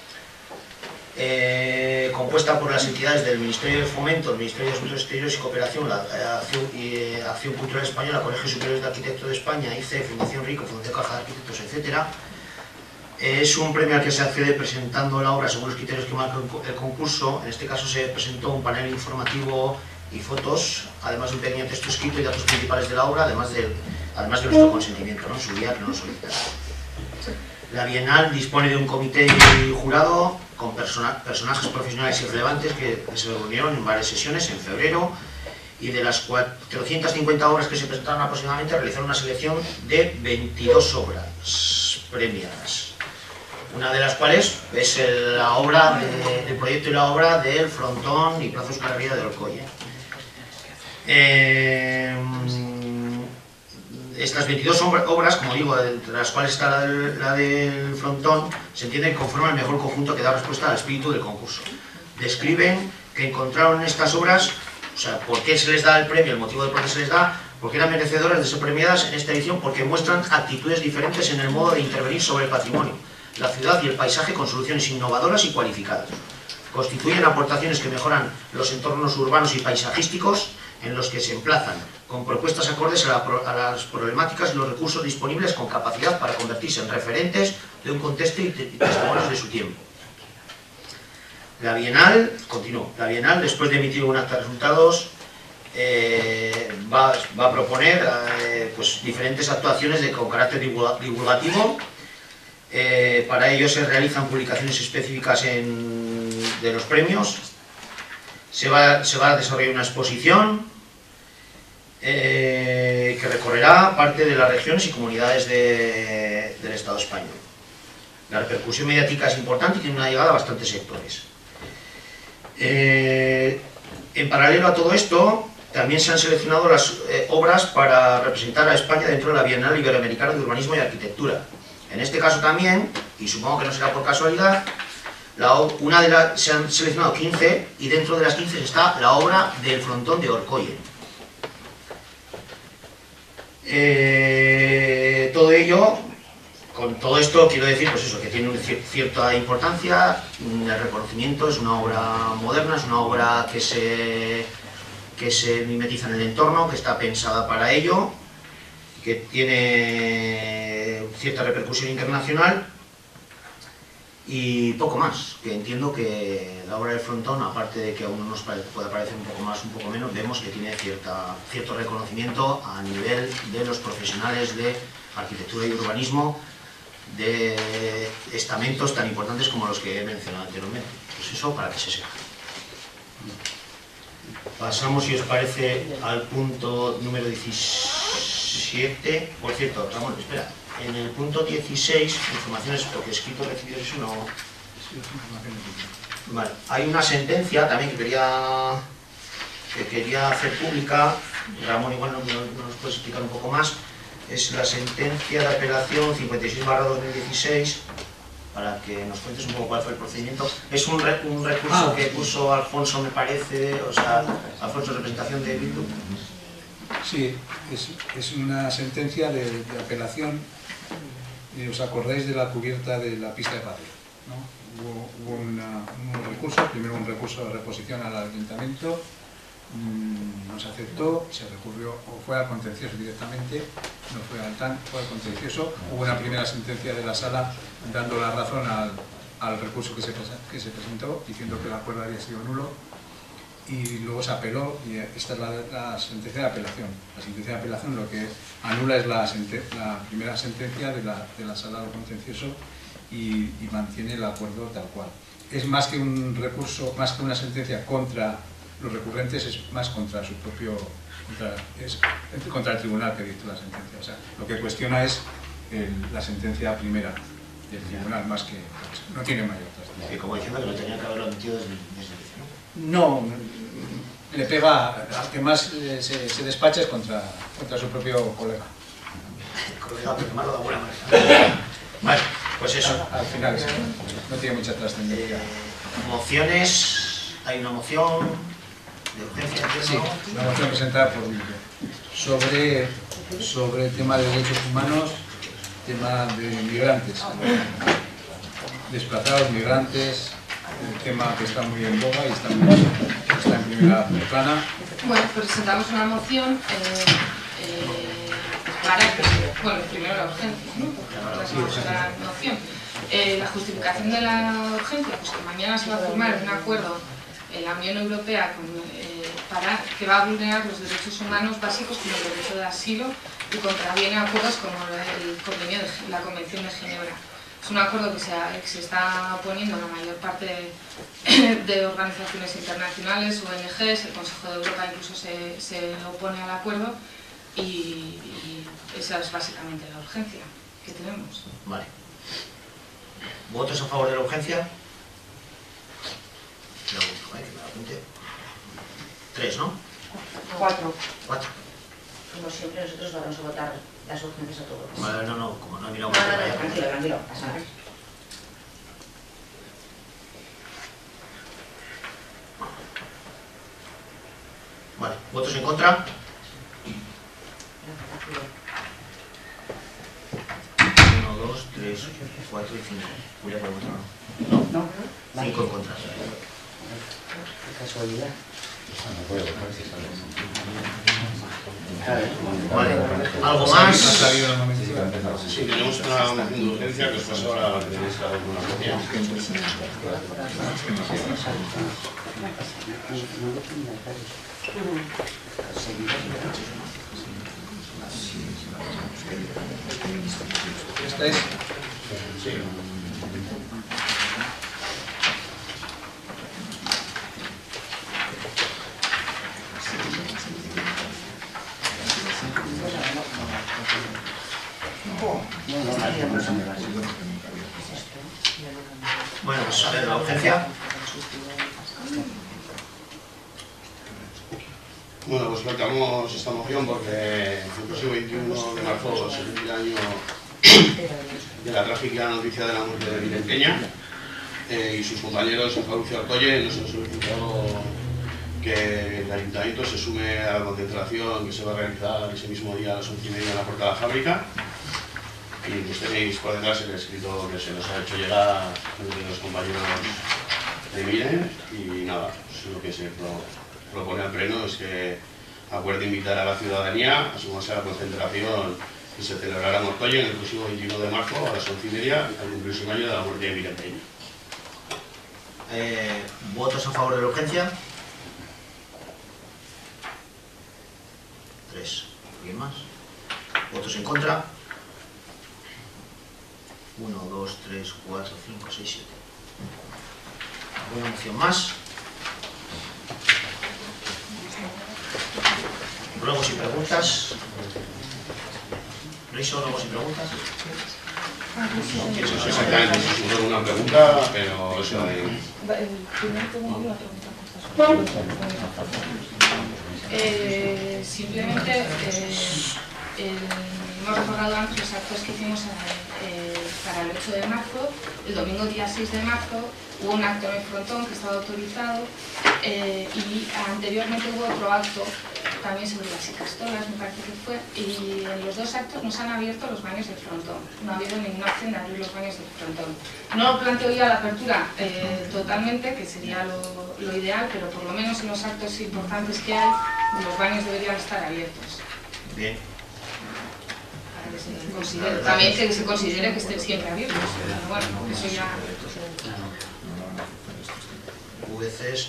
compuesta por las entidades del Ministerio de Fomento, el Ministerio de Asuntos Exteriores y Cooperación, la Acción Cultural Española, Colegios Superiores de Arquitectos de España, ICE, Fundación Rico, Fundación Caja de Arquitectos, etc. Es un premio al que se accede presentando la obra según los criterios que marca el concurso. En este caso se presentó un panel informativo y fotos, además de un pequeño texto escrito y datos principales de la obra, además de nuestro consentimiento, ¿no? En su día que nos solicitaron. La Bienal dispone de un comité y jurado con personajes profesionales y relevantes que se reunieron en varias sesiones en febrero, y de las 450 obras que se presentaron aproximadamente realizaron una selección de 22 obras premiadas. Una de las cuales es el proyecto y la obra del Frontón y Plaza Euskal Herria de Orkoye. Estas 22 obras, como digo, entre las cuales está la del Frontón, se entiende que conforman el mejor conjunto que da respuesta al espíritu del concurso. Describen que encontraron en estas obras, o sea, por qué se les da el premio, el motivo del por qué se les da, porque eran merecedoras de ser premiadas en esta edición, porque muestran actitudes diferentes en el modo de intervenir sobre el patrimonio, la ciudad y el paisaje con soluciones innovadoras y cualificadas. Constituyen aportaciones que mejoran los entornos urbanos y paisajísticos en los que se emplazan, con propuestas acordes a las problemáticas y los recursos disponibles, con capacidad para convertirse en referentes de un contexto y testimonios de su tiempo. La Bienal, después de emitir un acta de resultados, va a proponer pues, diferentes actuaciones con carácter divulgativo. Para ello se realizan publicaciones específicas de los premios. Se va a desarrollar una exposición que recorrerá parte de las regiones y comunidades del Estado español. La repercusión mediática es importante y tiene una llegada a bastantes sectores. En paralelo a todo esto, también se han seleccionado las obras para representar a España dentro de la Bienal Iberoamericana de Urbanismo y Arquitectura. En este caso también, y supongo que no será por casualidad, se han seleccionado 15 y dentro de las 15 está la obra del Frontón de Orkoye. Todo ello, con todo esto quiero decir pues eso, que tiene cierta importancia. El reconocimiento es una obra moderna, es una obra que se mimetiza en el entorno, que está pensada para ello, que tiene cierta repercusión internacional Y poco más, que entiendo que la obra del frontón, aparte de que a uno nos pueda parecer un poco más, un poco menos, vemos que tiene cierto reconocimiento a nivel de los profesionales de arquitectura y urbanismo, de estamentos tan importantes como los que he mencionado anteriormente. Pues eso para que se sepa. Pasamos, si os parece, al punto número 17. Por cierto, Ramón, espera. En el punto 16, informaciones, porque escrito recibido eso no... Vale. Hay una sentencia también que quería hacer pública. Ramón, igual nos puedes explicar un poco más. Es la sentencia de apelación 56/2016, para que nos cuentes un poco cuál fue el procedimiento. Es un recurso que puso Alfonso, me parece, o sea, Alfonso en representación de Bildu. Sí, es una sentencia de apelación. ¿Os acordáis de la cubierta de la pista de pádel? ¿No? Hubo un recurso, primero un recurso de reposición al ayuntamiento, no se aceptó, se recurrió, o fue al contencioso directamente, no fue al TAN, fue al contencioso. Hubo una primera sentencia de la sala dando la razón al recurso que se presentó, diciendo que el acuerdo había sido nulo, y luego se apeló, y esta es la sentencia de apelación. La sentencia de apelación lo que anula es la primera sentencia de la sala del contencioso y mantiene el acuerdo tal cual. Es más que un recurso, más que una sentencia contra los recurrentes, es más contra su propio, contra el tribunal que dictó la sentencia. O sea, lo que cuestiona es la sentencia primera del tribunal, más que no tiene mayor trascendencia. Y como diciendo que no tenía que haberlo admitido desde el inicio. No, le pega, al que más se despacha es contra su propio colega. Colega, pero malo de buena manera. Vale, pues eso. Al final no tiene mucha trascendencia. Mociones, hay una moción de urgencia. Sí, una moción presentada por Bildu sobre el tema de derechos humanos, tema de migrantes, desplazados, migrantes, el tema que está muy en boga y está en primera plana. Bueno, presentamos una moción para que, bueno, primero la urgencia, ¿no? La moción. La justificación de la urgencia, pues que mañana se va a firmar un acuerdo en la Unión Europea que va a vulnerar los derechos humanos básicos como el derecho de asilo y contraviene acuerdos como la Convención de Ginebra. Es un acuerdo que se está oponiendo la mayor parte de organizaciones internacionales, ONGs, el Consejo de Europa incluso se opone al acuerdo y esa es básicamente la urgencia que tenemos. Vale. ¿Votos a favor de la urgencia? Que me la apunte. 3, ¿no? 4. 4. Como siempre, nosotros vamos a votar las urgencias a todos. Vale, no, como no he mirado No, más para allá. tranquilo, pasa nada. Vale, ¿votos en contra? 1, 2, 3, 4 y 5. Julia, ¿por votar no? No. 5 en contra. Casualidad. Vale, ¿algo más? Sí, tenemos una moción de urgencia que os paso ahora a la que tenéis cada uno una copia. ¿Esta es? Sí. Bueno, pues a ver, la urgencia. Bueno, pues planteamos esta moción porque el próximo 21 de marzo se cumple el año de la trágica noticia de la muerte de Miren Peña y sus compañeros en Lucio Artoye nos han solicitado que el ayuntamiento se sume a la concentración que se va a realizar ese mismo día a las 11:30 en la puerta de la fábrica. Y pues tenéis por detrás el escrito que se nos ha hecho llegar de los compañeros de Miren y nada, pues lo que se propone al pleno es que acuerde invitar a la ciudadanía a sumarse a la concentración que se celebrará en Ortoye el próximo 21 de marzo a las 11:30 al cumplirse un año de la muerte de Miren Peña. ¿Votos a favor de la urgencia? 3. ¿Alguien más? ¿Votos en contra? 1, 2, 3, 4, 5, 6, 7. ¿Alguna moción más? Luego sin preguntas. ¿Luis, luego sin preguntas? No, ¿quieres hacer exactamente una pregunta? Pero eso de... Primero tengo una pregunta. Simplemente hemos recordado antes los actos que hicimos para el 8 de marzo. El domingo día 6 de marzo hubo un acto en el frontón que estaba autorizado y anteriormente hubo otro acto también sobre las icastolas, me parece que fue, y en los dos actos nos han abierto los baños del frontón. No ha habido ninguna acción de abrir los baños del frontón. No planteo ya la apertura totalmente, que sería lo ideal, pero por lo menos en los actos importantes que hay, los baños deberían estar abiertos. Bien. Para que se considere, también que se considere que estén siempre abiertos. Pero bueno, eso ya... VCs.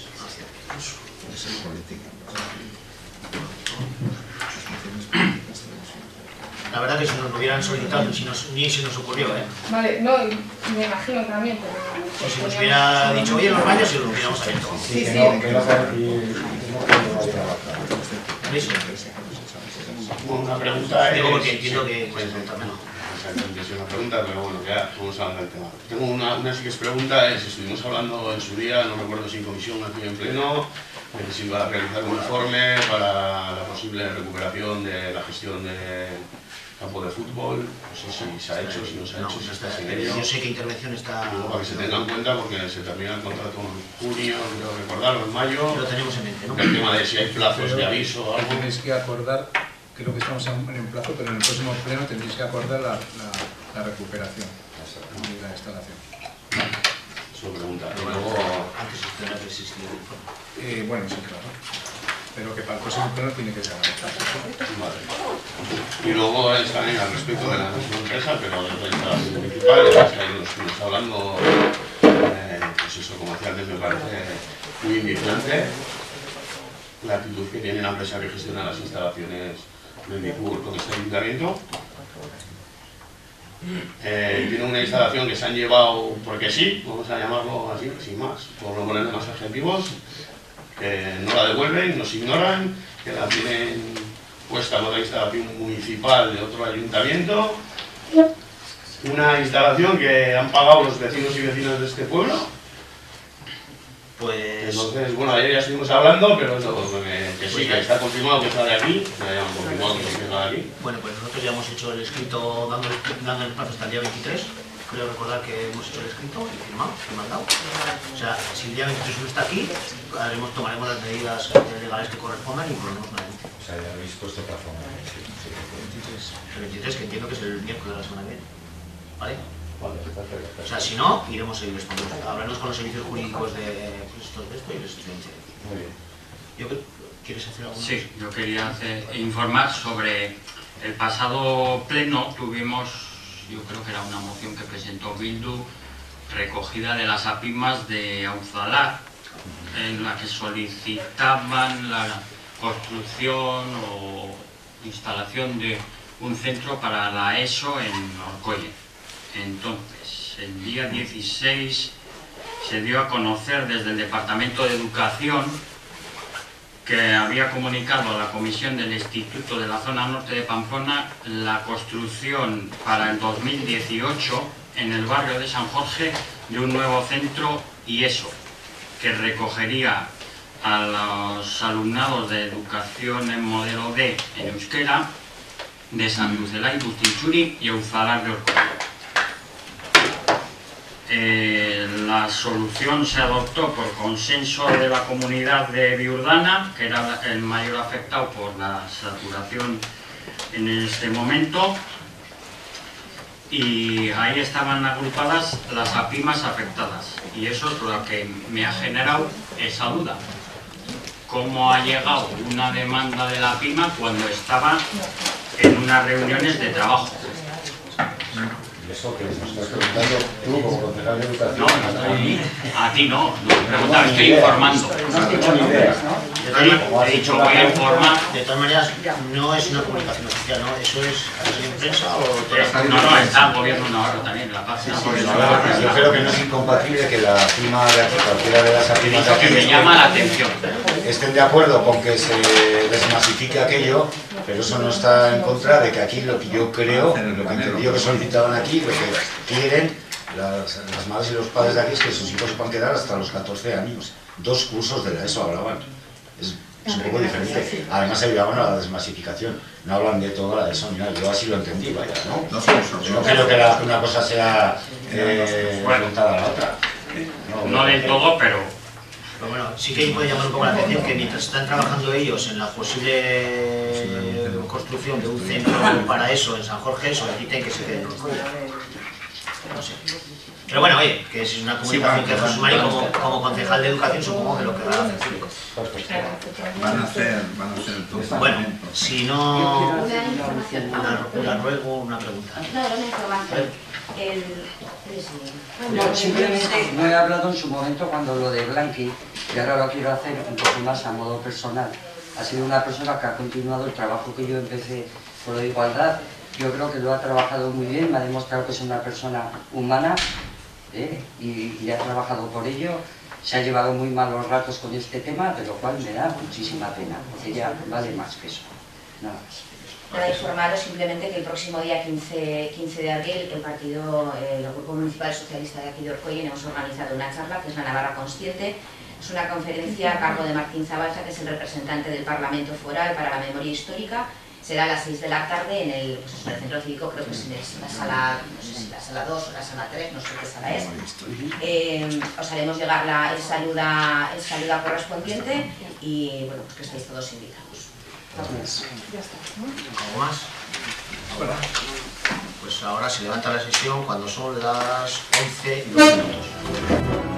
La verdad que si nos lo hubieran solicitado, ni se nos ocurrió, ¿eh? Vale, no, me imagino también, pero... Pues si nos hubiera dicho, oye, los baños, y los hubiéramos abierto. Sí, sí. Una pregunta es... Digo porque entiendo que... Pues, también no. Es una pregunta, pero bueno, ya vamos hablando del tema. Tengo una sí que es pregunta, estuvimos hablando en su día, no recuerdo si en comisión o aquí en pleno, de que se iba a realizar un informe para la posible recuperación de la gestión del campo de fútbol. No sé si se ha hecho, si no se ha hecho, si está sin ello. Yo sé que intervención está... Digo, para que se tenga en cuenta, porque se termina el contrato en junio, creo recordarlo, en mayo. Lo tenemos en mente, ¿no? El tema de si hay plazos de aviso o algo. Tenéis que acordar, creo que estamos en un plazo, pero en el próximo pleno tendréis que acordar la recuperación de la instalación. Su pregunta. Y Bueno, luego... antes tendrá que existir el informe. Bueno, sí, claro. Pero que para el próximo pleno tiene que ser analizado. Vale. Y luego también al respecto de la misma empresa, pero de la instalación municipal, ya que ahí nos estuvimos hablando, pues eso comercialmente me parece muy indignante la actitud que tiene la empresa que gestiona las instalaciones de Micur con este ayuntamiento. Tiene una instalación que se han llevado, porque sí, vamos a llamarlo así, sin más, por no ponerle más adjetivos, que no la devuelven, nos ignoran, que la tienen puesta en otra instalación municipal de otro ayuntamiento, una instalación que han pagado los vecinos y vecinas de este pueblo. Pues... Entonces, bueno, ayer ya estuvimos hablando, pero eso, que sí, que está confirmado que está de aquí, ya han confirmado que está de aquí. Bueno, pues nosotros ya hemos hecho el escrito dando el plazo hasta el día 23. Creo recordar que hemos hecho el escrito y firmado, mandado. O sea, si el día 23 no está aquí, tomaremos las medidas legales que correspondan y ponemos una denuncia. O sea, ya habéis puesto plazo. El 23, que entiendo que es el miércoles de la semana que viene. ¿Vale? Vale, perfecto. O sea, si no, iremos a ir respondiendo. Hablaremos con los servicios jurídicos de esto y les denunciaré. Muy bien. ¿Quieres hacer algo más? Sí, yo quería informar sobre el pasado pleno. Tuvimos, yo creo que era una moción que presentó Bildu, recogida de las APIMAs de Auzalar, en la que solicitaban la construcción o instalación de un centro para la ESO en Orcolle. Entonces, el día 16 se dio a conocer desde el Departamento de Educación que había comunicado a la Comisión del Instituto de la Zona Norte de Pamplona la construcción para el 2018 en el barrio de San Jorge de un nuevo centro IESO, que recogería a los alumnados de educación en modelo D en euskera de San Lucelay, Bustinchuri y Auzalar de Orcolle. La solución se adoptó por consenso de la comunidad de Viurdana, que era el mayor afectado por la saturación en este momento, y ahí estaban agrupadas las APIMAs afectadas, y eso es lo que me ha generado esa duda. ¿Cómo ha llegado una demanda de la APIMA cuando estaba en unas reuniones de trabajo? Eso que nos estás preguntando tú como concejal de educación. No, a ti no preguntaba, estoy informando. No tengo ni idea. He dicho, voy a informar. De todas maneras, no es una comunicación oficial, ¿no? ¿Eso es en prensa o...? No, está el gobierno Navarro también, la página. Yo creo que no es incompatible que la prima de aquí, cualquiera de las primas de aquí, que me llama la atención. Estén de acuerdo con que se desmasifique aquello, pero eso no está en contra de que aquí lo que yo creo, lo que entendí que solicitaban aquí, lo que quieren las madres y los padres de aquí es que sus hijos se puedan quedar hasta los 14 años. 2 cursos de la ESO hablaban. Es un poco diferente. Además se llevaban a la desmasificación. No hablan de toda la ESO ni nada. Yo así lo entendí, vaya, ¿no? No creo que una cosa sea enfrentada a la otra. No del todo, pero bueno, sí que puede llamar un poco la atención que mientras están trabajando ellos en la posible construcción de un centro para eso en San Jorge, soliciten que se queden en Orcolla. No sé. Pero bueno, oye, que si es una comunicación que Jesús Mari como concejal de educación supongo que lo querrá hacer público. Van a hacer todo. Bueno, si no, una ruego, una pregunta. No, era una información. No, simplemente no he hablado en su momento cuando lo de Blanqui, y ahora lo quiero hacer un poco más a modo personal. Ha sido una persona que ha continuado el trabajo que yo empecé por la igualdad. Yo creo que lo ha trabajado muy bien, me ha demostrado que es una persona humana y ha trabajado por ello. Se ha llevado muy malos ratos con este tema, de lo cual me da muchísima pena. Ella vale más que eso. Nada más. Para informaros simplemente que el próximo día 15 de abril el Grupo Municipal Socialista de aquí de Orcoyen hemos organizado una charla que es la Navarra Consciente. Es una conferencia a cargo de Martín Zabalza, que es el representante del Parlamento Foral para la Memoria Histórica. Será a las 6 de la tarde en el Centro Cívico, creo que es la sala, no sé si la sala 2 o la sala 3, no sé qué sala es. Os haremos llegar el saludo correspondiente y bueno, pues que estéis todos invitados. ¿Algo más? Pues ahora se levanta la sesión cuando son las 11:02.